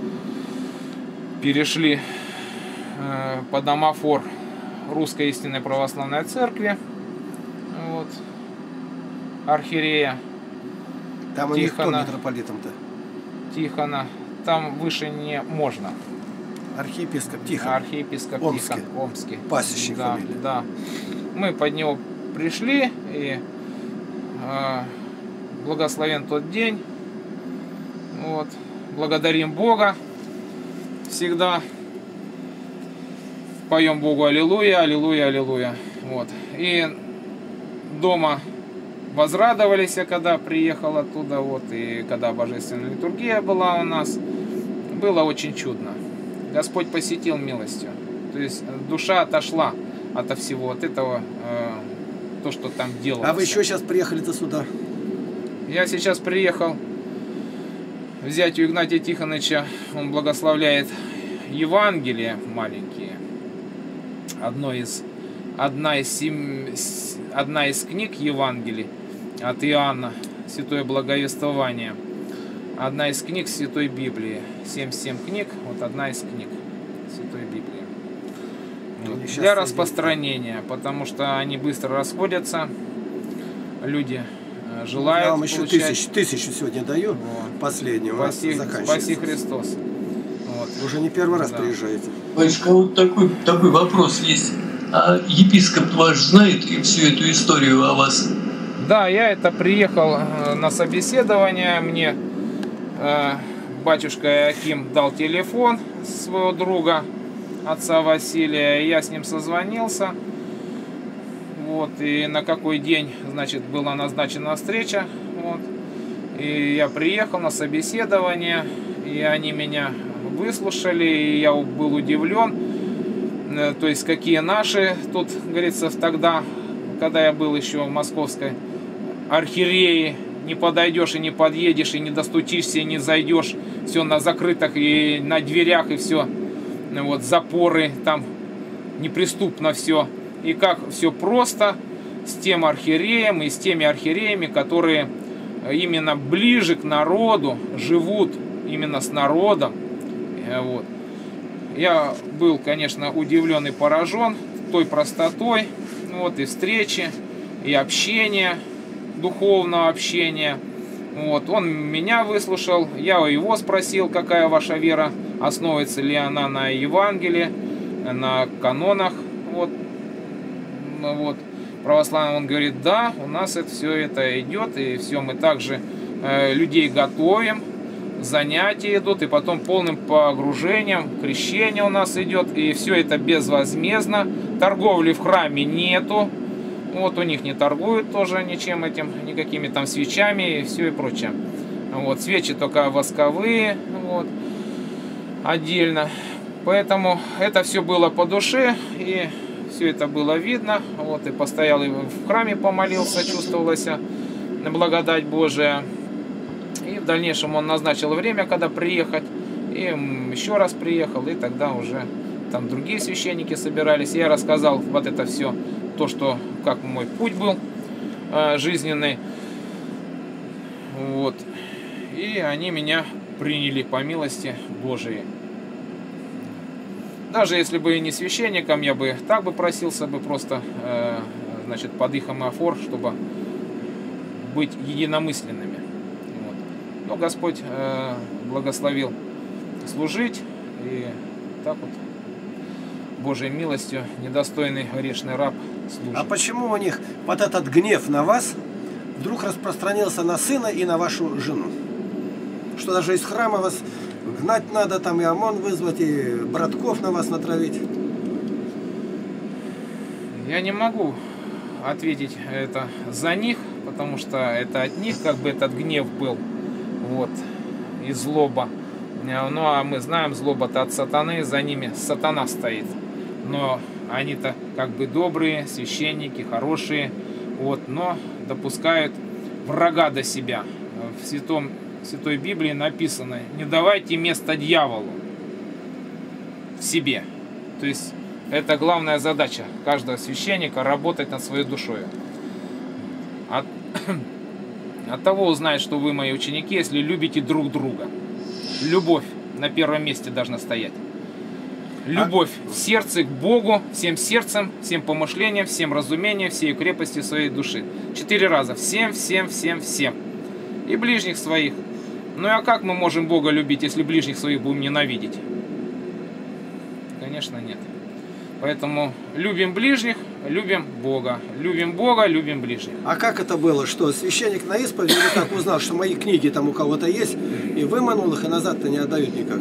перешли э, под амафор Русской истинной православной церкви. Вот. Архиерея Там у них кто митрополитом-то? Тихона. Там выше не можно. Архиепископ Тихон. Архиепископ Омский. Тихон. Омский. Пасечник Да, фамилия. да. Мы под него пришли, и э, благословен тот день. Вот. Благодарим Бога. Всегда поем Богу аллилуйя, аллилуйя, аллилуйя. Вот. И дома возрадовались, когда приехал оттуда, вот, и когда божественная литургия была у нас, было очень чудно. Господь посетил милостью, то есть душа отошла ото всего от этого, э, то, что там делалось. А вы еще сейчас приехали-то сюда? Я сейчас приехал взять у Игнатия Тихоновича, он благословляет Евангелие маленькие, одно из, одна, из сем, одна из книг Евангелий от Иоанна, Святое Благовествование. Одна из книг Святой Библии. семьдесят семь книг, вот одна из книг Святой Библии. Вот. Для распространения, потому что они быстро расходятся. Люди желают Я вам еще получать. тысяч, тысячу сегодня даю, вот. Последнюю. Спаси, спаси Христос. Вот. Вы уже не первый раз да. приезжаете. Батюшка, вот такой, такой вопрос есть. А епископ ваш знает и всю эту историю о вас? Да, я это приехал на собеседование. Мне э, батюшка Аким дал телефон своего друга, отца Василия. Я с ним созвонился. Вот, и на какой день, значит, была назначена встреча. Вот. И я приехал на собеседование, и они меня выслушали, и я был удивлен. То есть, какие наши тут, говорится, тогда, когда я был еще в московской архиерее, не подойдешь и не подъедешь, и не достучишься, и не зайдешь. Все на закрытых и на дверях, и все. Вот, запоры, там неприступно все. И как все просто с тем архиереем и с теми архиереями, которые именно ближе к народу, живут именно с народом. Вот. Я был, конечно, удивлен и поражен той простотой, вот, и встречи, и общения, духовного общения. Вот. Он меня выслушал, я его спросил, какая ваша вера, основывается ли она на Евангелии, на канонах. Вот. Вот, православный, он говорит, да, у нас это все это идет, и все, мы также э, людей готовим, занятия идут, и потом полным погружением, крещение у нас идет, и все это безвозмездно, торговли в храме нету, вот, у них не торгуют тоже ничем этим, никакими там свечами и все и прочее. Вот, свечи только восковые, вот, отдельно, поэтому это все было по душе, и все это было видно, вот, и постоял и в храме помолился, чувствовалась благодать Божия. И в дальнейшем он назначил время, когда приехать, и еще раз приехал, и тогда уже там другие священники собирались. Я рассказал вот это все, то, что, как мой путь был э, жизненный, вот, и они меня приняли по милости Божией. Даже если бы и не священником, я бы так бы просился бы просто, э, значит, под их амафор, чтобы быть единомысленными. Вот. Но Господь э, благословил служить, и так вот Божьей милостью недостойный грешный раб служит. А почему у них вот этот гнев на вас вдруг распространился на сына и на вашу жену? Что даже из храма вас гнать надо, там и ОМОН вызвать, и братков на вас натравить? Я не могу ответить это за них, потому что это от них как бы этот гнев был, вот, и злоба. Ну а мы знаем, злоба-то от сатаны, за ними сатана стоит. Но они-то как бы добрые, священники, хорошие, вот, но допускают врага до себя. В святом В Святой Библии написано: не давайте место дьяволу в себе. То есть это главная задача каждого священника — работать над своей душой. От, от того узнает, что вы мои ученики, если любите друг друга. Любовь на первом месте должна стоять. Любовь в сердце к Богу, всем сердцем, всем помышлением, всем разумением, всей крепостью своей души. Четыре раза. Всем, всем, всем, всем. И ближних своих. Ну а как мы можем Бога любить, если ближних своих будем ненавидеть? Конечно, нет. Поэтому любим ближних, любим Бога. Любим Бога, любим ближних. А как это было? Что священник на исповеди или так узнал, что мои книги там у кого-то есть, и выманул их, и назад-то не отдают никак?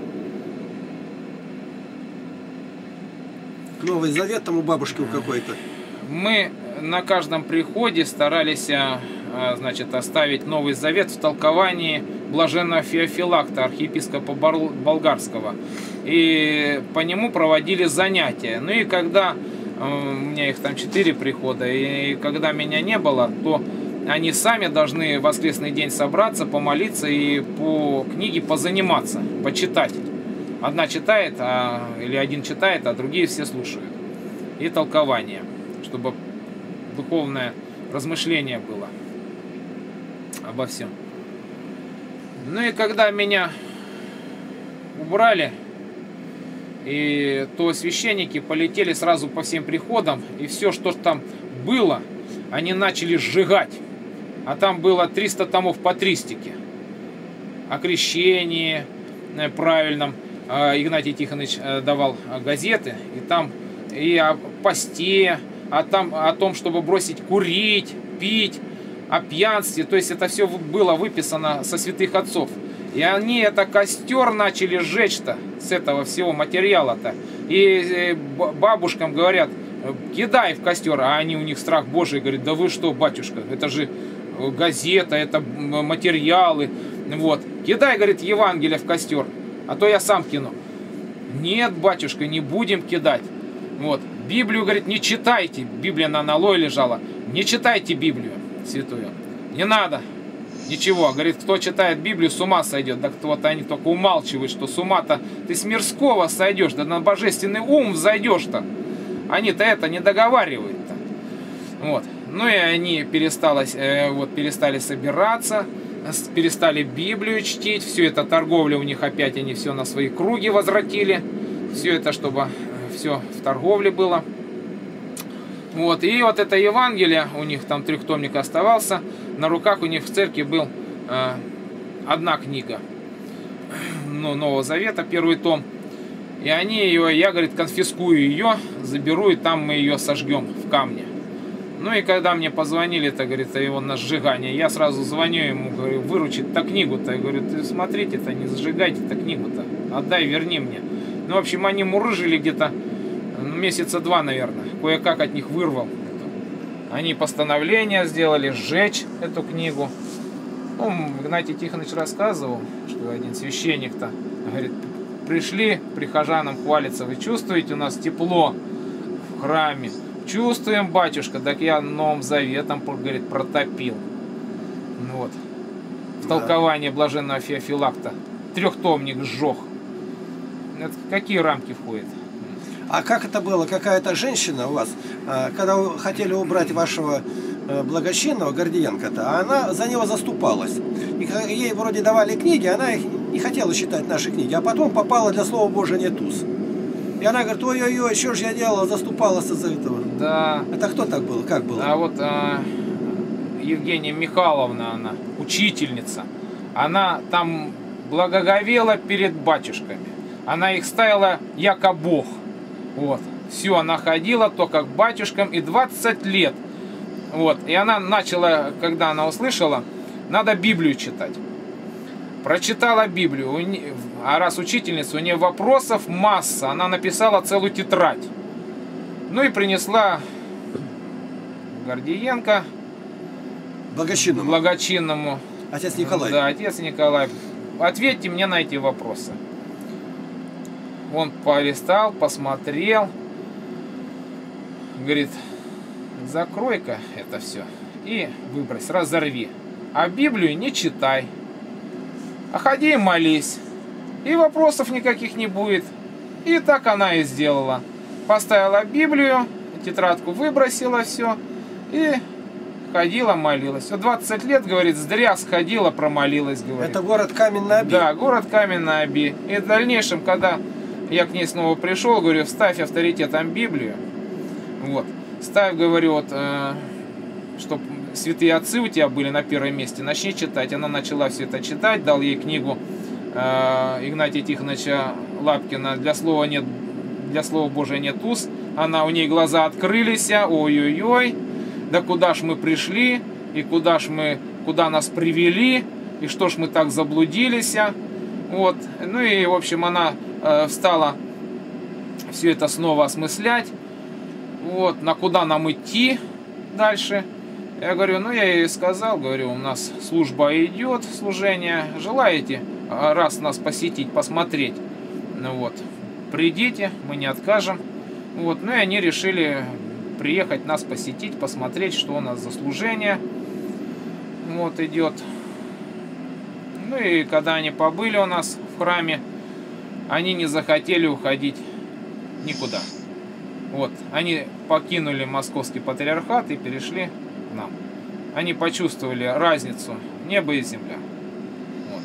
Новый Завет там у бабушки у какой-то. Мы на каждом приходе старались, значит, оставить Новый Завет в толковании блаженного Феофилакта, архиепископа Болгарского. И по нему проводили занятия. Ну и когда, у меня их там четыре прихода, и когда меня не было, то они сами должны в воскресный день собраться, помолиться и по книге позаниматься, почитать. Одна читает, а, или один читает, а другие все слушают. и толкование, чтобы духовное размышление было обо всем. Ну и когда меня убрали, и то священники полетели сразу по всем приходам, и все, что там было, они начали сжигать. А там было триста томов патристики о крещении правильном. Игнатий Тихонович давал газеты, и там и о посте, а там о том, чтобы бросить курить, пить, о пьянстве. То есть это все было выписано со святых отцов. И они это костер начали сжечь-то с этого всего материала-то. И бабушкам говорят, кидай в костер, а они, у них страх Божий, говорят, да вы что, батюшка, это же газета, это материалы, вот. Кидай, говорит, Евангелие в костер, а то я сам кину. Нет, батюшка, не будем кидать. Вот. Библию, говорит, не читайте. Библия на налое лежала. Не читайте Библию святую. Не надо. Ничего. Говорит, кто читает Библию, с ума сойдет. Да вот они только умалчивают, что с ума-то ты с мирского сойдешь, да на божественный ум взойдешь-то. Они-то это не договаривают-то. Вот. Ну и они перестали, э, вот, перестали собираться, перестали Библию чтить. Все это торговля у них опять, они все на свои круги возвратили. Все это, чтобы все в торговле было. Вот. И вот это Евангелие, у них там трехтомник оставался. На руках у них в церкви был э, одна книга, ну, Нового Завета, первый том. И они ее, я, говорит, конфискую ее, заберу, и там мы ее сожгем в камне. Ну и когда мне позвонили-то, говорит, о его на сжигание, я сразу звоню ему, говорю, выручить-то книгу-то. Я говорю, ты смотрите-то, не зажигайте-то книгу-то, отдай, верни мне. Ну, в общем, они мурыжили где-то ну, месяца два, наверное, кое-как от них вырвал. Они постановление сделали сжечь эту книгу. Ну, Игнатий Тихонович рассказывал, что один священник-то, говорит, пришли прихожанам хвалиться, вы чувствуете, у нас тепло в храме? Чувствуем, батюшка, так я Новым Заветом, говорит, протопил. Вот. В толкование блаженного Феофилакта. Трехтомник сжег. Это какие рамки входят? А как это было? Какая-то женщина у вас, когда вы хотели убрать вашего благочинного, Гордиенко-то, она за него заступалась. И ей вроде давали книги, она их не хотела читать, наши книги, а потом попала для Слова Божия не туз. И она говорит, ой-ой-ой, что же я делала, заступалась за этого. Да. Это кто так был, как было? А вот а, Евгения Михайловна, она, учительница, она там благоговела перед батюшками. Она их ставила яко Бог. Вот. Все, она ходила только к батюшкам и двадцать лет. Вот. И она начала, когда она услышала, надо Библию читать. Прочитала Библию, а раз учительница, у нее вопросов масса, она написала целую тетрадь. Ну и принесла Гордиенко, Благочинному. благочинному. Отец Николай. Да, отец Николай. Ответьте мне на эти вопросы. Он полистал, посмотрел. Говорит, закрой-ка это все и выбрось, разорви. А Библию не читай. А ходи и молись. И вопросов никаких не будет. И так она и сделала. Поставила Библию, тетрадку выбросила, все. И ходила, молилась. В двадцать лет, говорит, зря сходила, промолилась, говорит. Это город Каменная-Оби? Да, город Каменная-Оби. И в дальнейшем, когда я к ней снова пришел, говорю, вставь авторитетом Библию. Вот. Ставь, говорю, вот, э, чтобы святые отцы у тебя были на первом месте, начни читать. Она начала все это читать, дал ей книгу э, Игнатия Тихоновича Лапкина «Для слова нет, для слова Божия нет уз». Она, у ней глаза открылись, ой-ой-ой, да куда ж мы пришли, и куда ж мы, куда нас привели, и что ж мы так заблудились. Вот. Ну и, в общем, она э, встала все это снова осмыслять. Вот, на куда нам идти дальше. Я говорю, ну я ей сказал, говорю, у нас служба идет, служение, желаете раз нас посетить, посмотреть, ну вот, придите, мы не откажем. Вот, ну и они решили приехать нас посетить, посмотреть, что у нас за служение вот идет. Ну и когда они побыли у нас в храме, они не захотели уходить никуда. Вот, они покинули московский патриархат и перешли к нам. Они почувствовали разницу небо и земля. Вот.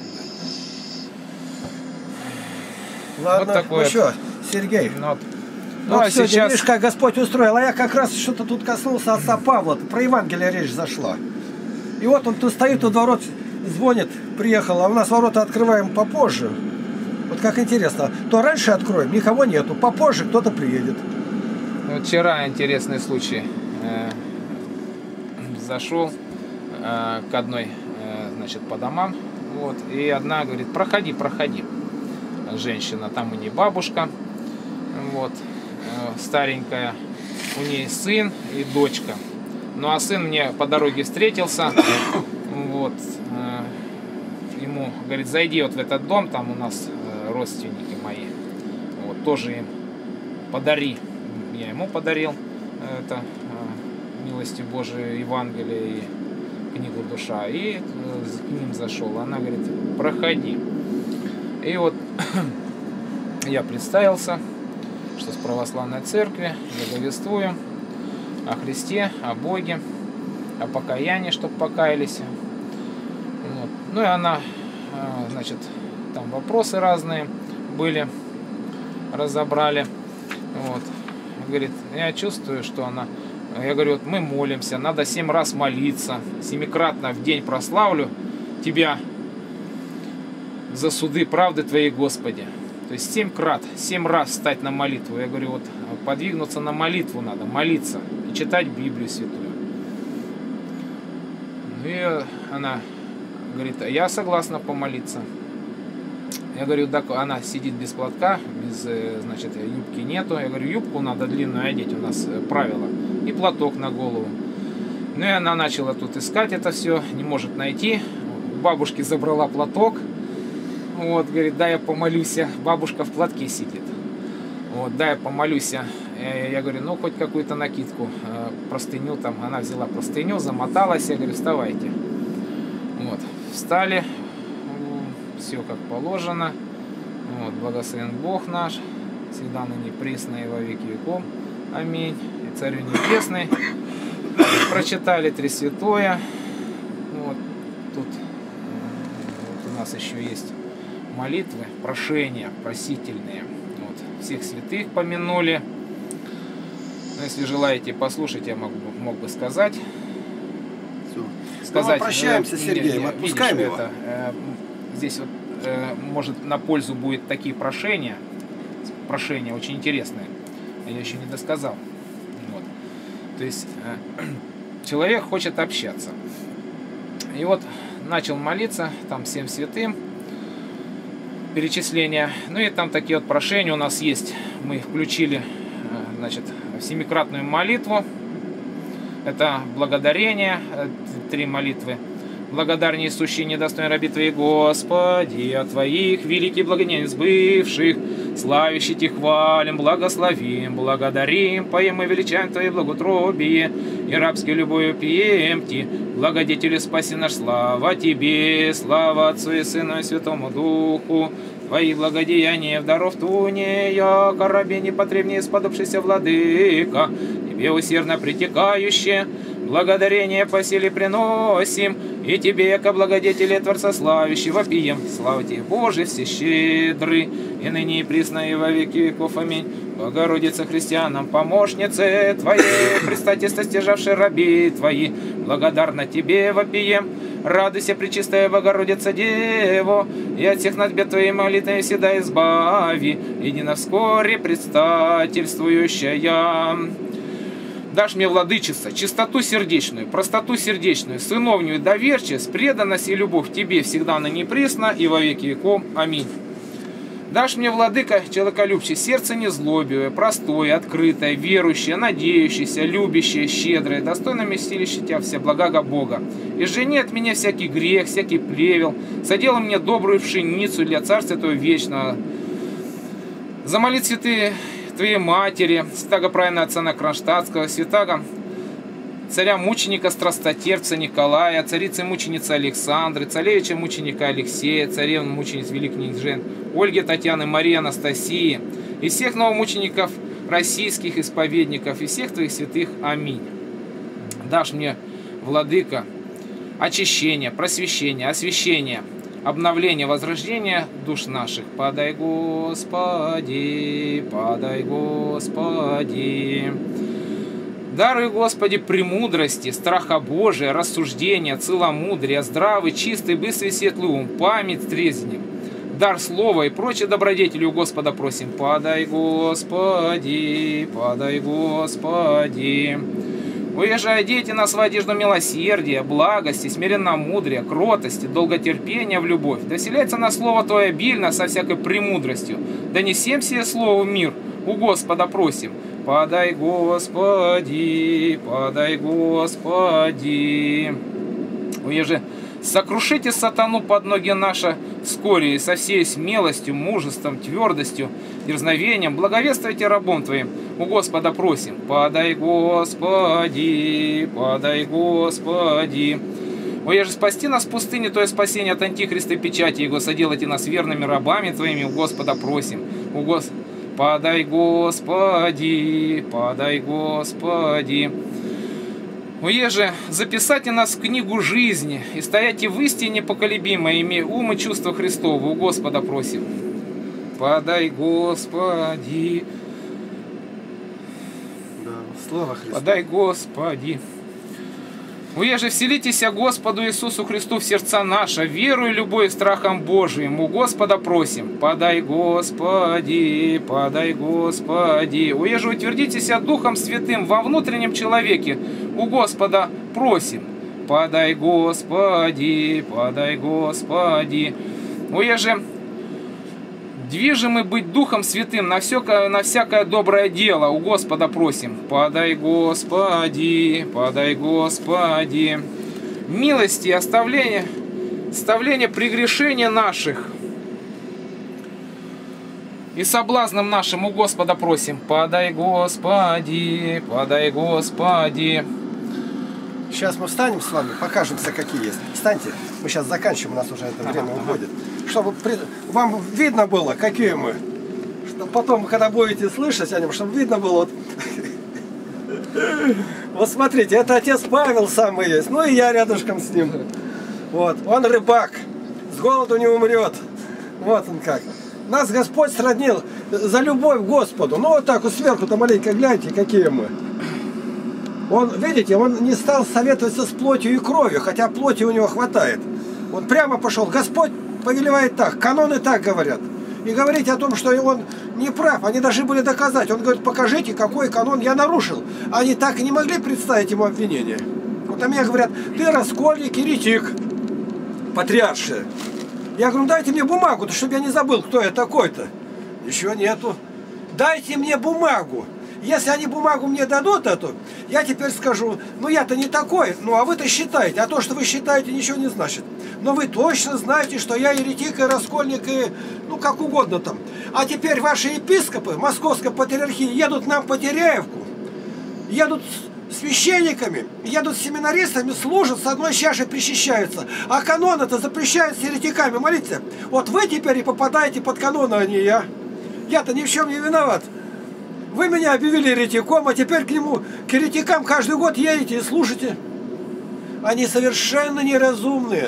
Ладно, Вот такой ну что, Сергей, Ну, вот. ну, Ну, а все, сейчас... видишь, как Господь устроил. А я как раз что-то тут коснулся отца Павла. Про Евангелие речь зашла. И вот он тут стоит у ворот, звонит, приехал, а у нас ворота открываем попозже. Вот как интересно. То раньше откроем, никого нету. Попозже кто-то приедет. Вот вчера интересный случай. Э, зашел э, к одной, э, значит, по домам. Вот, и одна говорит: проходи, проходи. Женщина, там у нее бабушка. Вот, э, старенькая. У нее сын и дочка. Ну а сын мне по дороге встретился. Вот. Э, ему говорит: зайди вот в этот дом, там у нас э, родственники мои. Вот, тоже им подари. Я ему подарил это э, милостью Божией Евангелие и книгу «Душа». И э, к ним зашел. Она говорит: проходи. И вот я представился, что с православной церкви благовествую о Христе, о Боге, о покаянии, чтобы покаялись. Вот. Ну и она, э, значит, там вопросы разные были, разобрали. Вот. Говорит, я чувствую, что она... Я говорю, вот мы молимся, надо семь раз молиться, семикратно в день прославлю Тебя за суды правды Твоей, Господи. То есть семь крат, семь раз встать на молитву. Я говорю, вот подвигнуться на молитву надо, молиться и читать Библию Святую. И она говорит, я согласна помолиться. Я говорю, так она сидит без платка, без, значит, юбки нету. Я говорю, юбку надо длинную одеть, у нас правило. И платок на голову. Ну и она начала тут искать это все, не может найти. У бабушки забрала платок. Вот, говорит, да, я помолюсь. Бабушка в платке сидит. Вот, да, я помолюсь. Я говорю, ну хоть какую-то накидку, простыню там. Она взяла простыню, замоталась. Я говорю, вставайте. Вот, встали. Все как положено. Вот, благословен Бог наш, всегда ныне присно и во веки веков. Аминь. И Царю Небесный. Прочитали Три Святое. Вот, тут вот у нас еще есть молитвы, прошения, просительные. Вот, всех святых помянули. Но если желаете послушать, я мог, мог бы сказать. Сказать. Ну, прощаемся, Сергей, мы отпускаем его. Это, э, здесь вот э, может на пользу будет такие прошения. Прошения очень интересные. Я еще не досказал. Вот. То есть э, человек хочет общаться. И вот начал молиться, там всем святым, перечисления. Ну и там такие вот прошения у нас есть. Мы включили, э, значит, в семикратную молитву. Это благодарение, три молитвы. Благодарней сущий недостойный раби Твои, Господи, от Твоих великих благодеяний сбывших, славящий Тебя хвалим, благословим, благодарим, поем и величаем Твои благоутробие, и рабской любовью пьем Ти, благодетелю спаси наш, слава Тебе, слава Отцу и Сыну и Святому Духу, Твои благодеяния в даров туне, яко рабе непотребнее сподобшийся владыка, Тебе усердно притекающее, благодарение по силе приносим, и Тебе, яко благодетели Творца славящего, пием. Слава Тебе, Боже, всещедрый, и ныне и присно и во веки веков. Аминь. Богородица христианам, помощнице Твоей, предстательство стяжавшей раби Твои, благодарна Тебе вопием. Радуйся, пречистая Богородица Дево, и от всех надбед Твоей молитвой всегда избави, едино вскоре предстательствующая. Дашь мне, владычица, чистоту сердечную, простоту сердечную, сыновнюю доверчивость, преданность и любовь к Тебе всегда ныне присно и во веки веков. Аминь. Дашь мне, владыка, человеколюбче, сердце незлобивое, простое, открытое, верующее, надеющееся, любящее, щедрое, достойно вместилище Тебя все блага Бога. И жени от меня всякий грех, всякий плевел, соделай мне добрую пшеницу для Царства Твоего вечного. Замолит святые Твоей матери, святаго праведного отца Кронштадтского, святаго царя-мученика страстотерпца Николая, царицы-мученицы Александры, царевича-мученика Алексея, царевн-мучениц великих княжен Ольги, Татьяны, Марии, Анастасии и всех новомучеников российских исповедников и всех Твоих святых. Аминь. Дашь мне, Владыка, очищение, просвещение, освящение, обновление, возрождение душ наших. Подай, Господи, подай, Господи. Даруй, Господи, премудрости, страха Божия, рассуждения, целомудрия, здравый, чистый, быстрый, светлый ум, память трезвенем, дар слова и прочие добродетели у Господа просим. Подай, Господи, подай, Господи. Уезжай, одейте нас в одежду милосердия, благости, смиренномудрия, кротости, долготерпения в любовь. Да вселяется на слово Твое обильно со всякой премудростью. Да несем сие слово в мир, у Господа просим. Подай, Господи, подай, Господи. Уеже, сокрушите сатану под ноги наши вскоре, и со всей смелостью, мужеством, твердостью, дерзновением благовествуйте рабом Твоим. У Господа просим. Подай, Господи, подай, Господи. Уеже, спасти нас в пустыне, то есть спасение от антихриста и печати Его, соделайте нас верными рабами Твоими. У Господа просим. У Гос... Подай, Господи, подай, Господи. Уеже, записайте нас в книгу жизни и стояйте в истине непоколебимой, имея ум и чувство Христово. У Господа просим. Подай, Господи. Да, слава Христу. Подай, Господи. Уеже, вселитесь Господу Иисусу Христу в сердца наши, верою, любовью, страхом Божиим. У Господа просим. Подай, Господи, подай, Господи. Уеже, утвердитесь Духом Святым во внутреннем человеке. У Господа просим. Подай, Господи, подай, Господи. Уеже, движимы быть Духом Святым на, все, на всякое доброе дело. У Господа просим. Подай, Господи, подай, Господи. Милости и оставления, оставления прегрешения наших и соблазном нашим у Господа просим. Подай, Господи, подай, Господи. Сейчас мы встанем с вами, покажемся, какие есть. Встаньте, мы сейчас заканчиваем, у нас уже это время ага, уходит. Чтобы при... вам видно было, какие мы. Чтобы потом, когда будете слышать о нем, чтобы видно было. Вот, вот смотрите, это отец Павел самый есть, ну и я рядышком с ним. Вот, он рыбак, с голоду не умрет. Вот он как. Нас Господь сроднил за любовь к Господу. Ну вот так вот сверху-то маленько гляньте, какие мы. Он, видите, он не стал советоваться с плотью и кровью, хотя плоти у него хватает. Он прямо пошел. Господь повелевает так, каноны так говорят. И говорить о том, что он не прав, они должны были доказать. Он говорит, покажите, какой канон я нарушил. Они так и не могли представить ему обвинение. Вот на меня говорят, ты раскольник, еретик, патриаршия. Я говорю, дайте мне бумагу, чтобы я не забыл, кто я такой-то. Еще нету. Дайте мне бумагу. Если они бумагу мне дадут эту, я теперь скажу, ну я-то не такой, ну а вы-то считаете, а то, что вы считаете, ничего не значит. Но вы точно знаете, что я еретик и раскольник, и ну как угодно там. А теперь ваши епископы Московской патриархии едут нам по Теряевку, едут с священниками, едут с семинаристами, служат, с одной чашей причащаются. А канон это запрещает с еретиками молиться. Вот вы теперь и попадаете под канон, а не я. Я-то ни в чем не виноват. Вы меня объявили еретиком, а теперь к нему, к еретикам каждый год едете и слушайте. Они совершенно неразумные.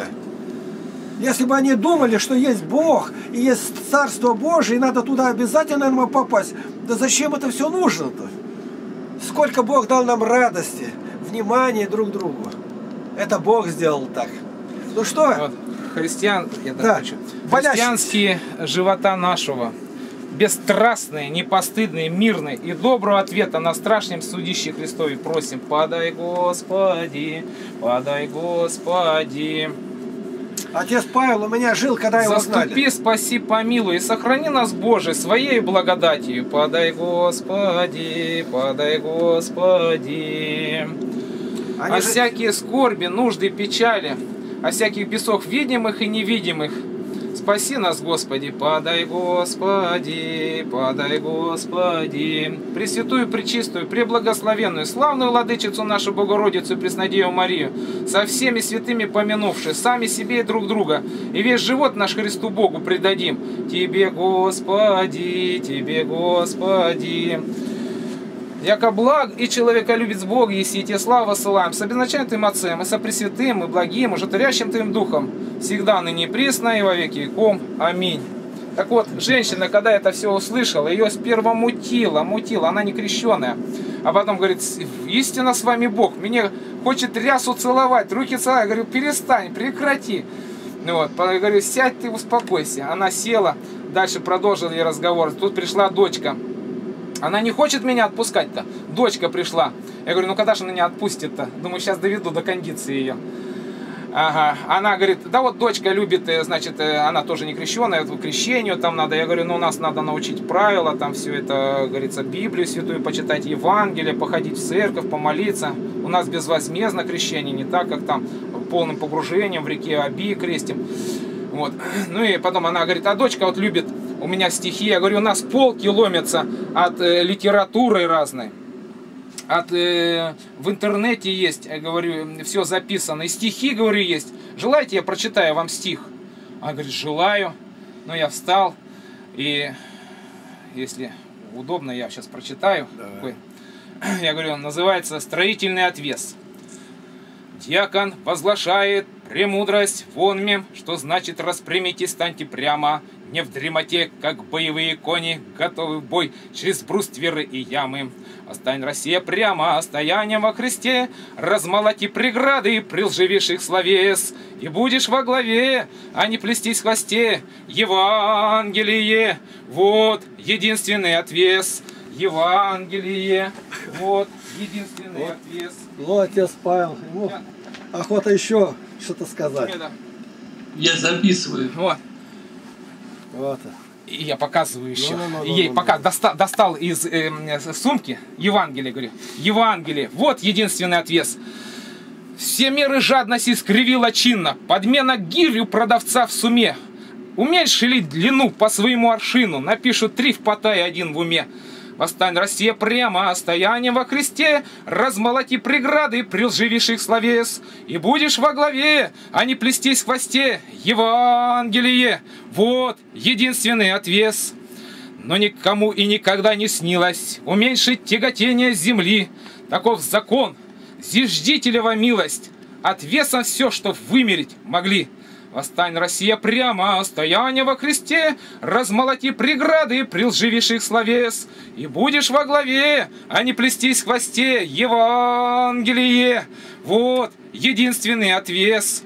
Если бы они думали, что есть Бог и есть Царство Божие, и надо туда обязательно, наверное, попасть, да зачем это все нужно-то? Сколько Бог дал нам радости, внимания друг к другу. Это Бог сделал так. Ну что? Вот, христиан, я да. хочу. Христианские живота нашего. Бесстрастные, непостыдные, мирные и доброго ответа на страшном судище Христове просим. Подай, Господи, подай, Господи. Отец Павел у меня жил, когда его знали. Заступи, спаси, помилуй и сохрани нас, Боже, своей благодатью. Подай, Господи, подай, Господи. Они а же... всякие скорби, нужды, печали, о всяких бесах видимых и невидимых. Спаси нас, Господи, подай, Господи, подай, Господи. Пресвятую, пречистую, преблагословенную, славную владычицу нашу Богородицу и Преснодеву Марию, со всеми святыми помянувши, сами себе и друг друга, и весь живот наш Христу Богу предадим. Тебе, Господи, Тебе, Господи. яко благ и человеколюбец Бог, еси те славу высылаем, с обезначаем Твоим Отцем, и со Пресвятым, и благим, и житворящим Твоим Духом, всегда ныне и присно, и во веки веков. Аминь. Так вот, женщина, когда это все услышала, ее сперва мутила, мутила, она не крещеная. А потом говорит, истинно с вами Бог, меня хочет рясу целовать, руки целовать. Я говорю, перестань, прекрати. Вот, я говорю, сядь ты, успокойся. Она села, дальше продолжил ей разговор. Тут пришла дочка. Она не хочет меня отпускать-то. Дочка пришла. Я говорю, ну когда же она меня отпустит-то? Думаю, сейчас доведу до кондиции ее. Ага. Она говорит, да вот дочка любит, значит, она тоже не крещеная, к крещению там надо. Я говорю, ну у нас надо научить правила, там все это, говорится, Библию святую почитать, Евангелие, походить в церковь, помолиться. У нас безвозмездно крещение, не так, как там полным погружением в реке Оби крестим. Вот. Ну и потом она говорит, а дочка вот любит у меня стихи. Я говорю, у нас полки ломятся от э, литературы разной. От, э, в интернете есть, я говорю, все записано. И стихи, говорю, есть. Желаете, я прочитаю вам стих? Она говорит, желаю. Ну, я встал. И если удобно, я сейчас прочитаю. Такой. Я говорю, называется «Строительный отвес». Дьякон возглашает премудрость вон мем, что значит распрямите, станьте прямо, не в дремоте, как боевые кони, готовы в бой через брустверы и ямы. Остань, Россия, прямо, стоянием во Христе, размолоти преграды прилживейших словес, и будешь во главе, а не плестись в хвосте. Евангелие, вот единственный отвес. Евангелие, вот единственный вот. Отвес. Ну, отец Павел, ему охота еще что-то сказать. Я записываю. Вот. Вот. И я показываю еще. Ну, ну, ну, Ей ну, пока ну. Достал, достал из э, сумки Евангелие, говорю. Евангелие, вот единственный отвес. Все меры жадности скривила чинно, подмена гирью продавца в суме. Уменьшили длину по своему аршину, напишут три в пота и один в уме. Восстань, Россия, прямо, стоянием во Христе, размолоти преграды прилживейших словес, и будешь во главе, а не плестись в хвосте. Евангелие, вот единственный отвес. Но никому и никогда не снилось уменьшить тяготение земли. Таков закон, зиждителева милость, отвесом все, что вымерить могли. Восстань, Россия, прямо, стояние во Христе, размолоти преграды прилживейших словес, и будешь во главе, а не плестись в хвосте. Евангелие, вот единственный отвес.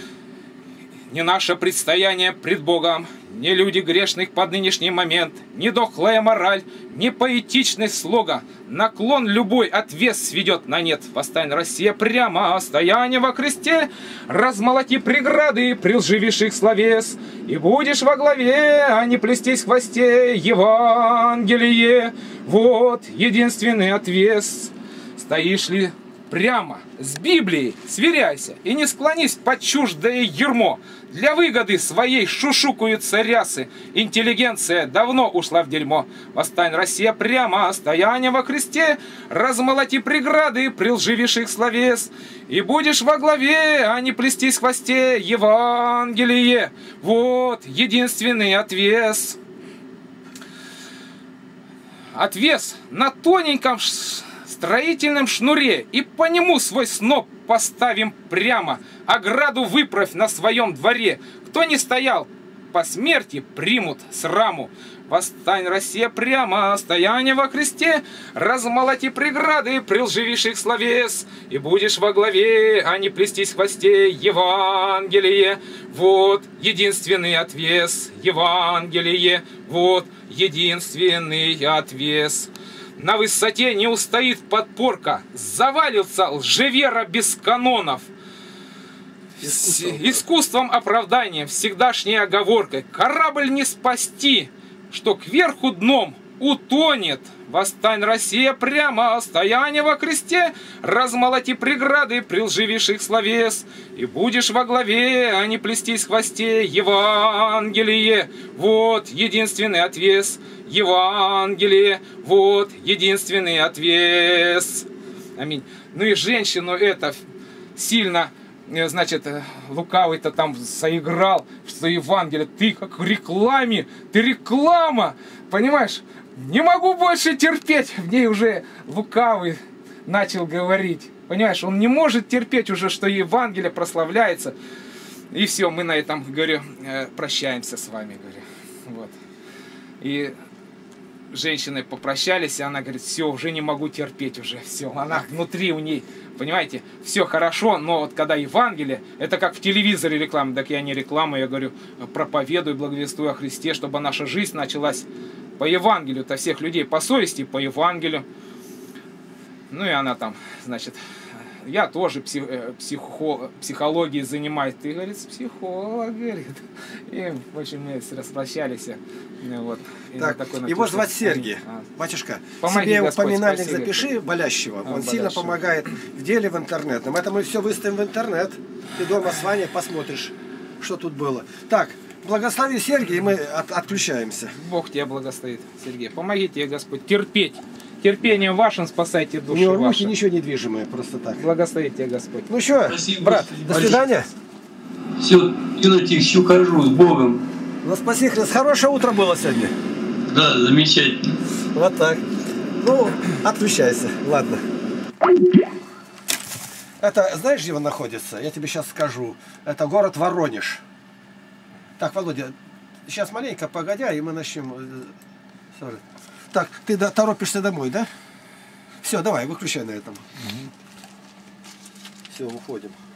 Не наше предстояние пред Богом, не люди грешных под нынешний момент, не дохлая мораль, не поэтичность слога, наклон любой отвес сведет на нет. Восстань, Россия, прямо, стояние во Христе, размолоти преграды прилживейших словес, и будешь во главе, а не плестись в хвосте. Евангелие, вот единственный отвес. Стоишь ли прямо с Библией, сверяйся и не склонись под чуждое ермо. Для выгоды своей шушукаются рясы, интеллигенция давно ушла в дерьмо. Восстань, Россия, прямо, стояние во Христе, размолоти преграды прилживейших словес, и будешь во главе, а не плестись в хвосте. Евангелие, вот единственный отвес. Отвес на тоненьком строительном шнуре, и по нему свой сноп поставим прямо. Ограду выправь на своем дворе. Кто не стоял, по смерти примут сраму. Восстань, Россия, прямо, стояние во Христе, размолоти преграды прилживейших словес, и будешь во главе, а не плестись в хвосте. Евангелие, вот единственный отвес. Евангелие, вот единственный отвес. На высоте не устоит подпорка, завалится лжевера без канонов. Искусством, искусством оправдания, всегдашней оговоркой. Корабль не спасти, что кверху дном утонет. Восстань, Россия, прямо, стояние во Христе, размолоти преграды прилживейших словес, и будешь во главе, а не плестись в хвосте. Евангелие, вот единственный отвес. Евангелие, вот единственный отвес. Аминь. Ну и женщину это сильно, значит, лукавый-то там заиграл, что Евангелие, ты как в рекламе, ты реклама, понимаешь? Не могу больше терпеть. В ней уже лукавый начал говорить. Понимаешь, он не может терпеть уже, что Евангелие прославляется. И все, мы на этом, говорю, прощаемся с вами, говорю. Вот. И женщины попрощались, и она говорит, все, уже не могу терпеть уже, все. Она внутри у ней, понимаете, все хорошо, но вот когда Евангелие, это как в телевизоре реклама, так я не реклама, я говорю, проповедую, благовествую о Христе, чтобы наша жизнь началась по Евангелию-то всех людей, по совести, по Евангелию. Ну и она там, значит, я тоже псих, психо, психологией занимаюсь. Ты, говорит, психолог, говорит. И, в общем, мы распрощались. Вот. И так, такой его звать Сергий. А. Батюшка, помоги, себе Господь, упоминальник спаси, запиши Господь. болящего. А, Он болящего. сильно помогает в деле в интернетном. Это мы все выставим в интернет. Ты дома с Ваней посмотришь, что тут было. Так, благослови Сергия, и мы от, отключаемся. Бог тебя благословит, Сергей. Помогите, Господь, терпеть. Терпением вашим спасайте У души него руки ваши. ничего недвижимые, просто так. Благословит тебя, Господь. Ну что, Спасибо, брат, Господи. до свидания. Все, делайте, еще хожу, с Богом. Ну, спаси Христ. Хорошее утро было сегодня. Да, замечательно. Вот так. Ну, отключайся. Ладно. Это, знаешь, где он находится? Я тебе сейчас скажу. Это город Воронеж. Так, Володя, сейчас маленько погодя, и мы начнем. Sorry. Так, ты торопишься домой, да? Все, давай, выключай на этом. Угу. Все, уходим.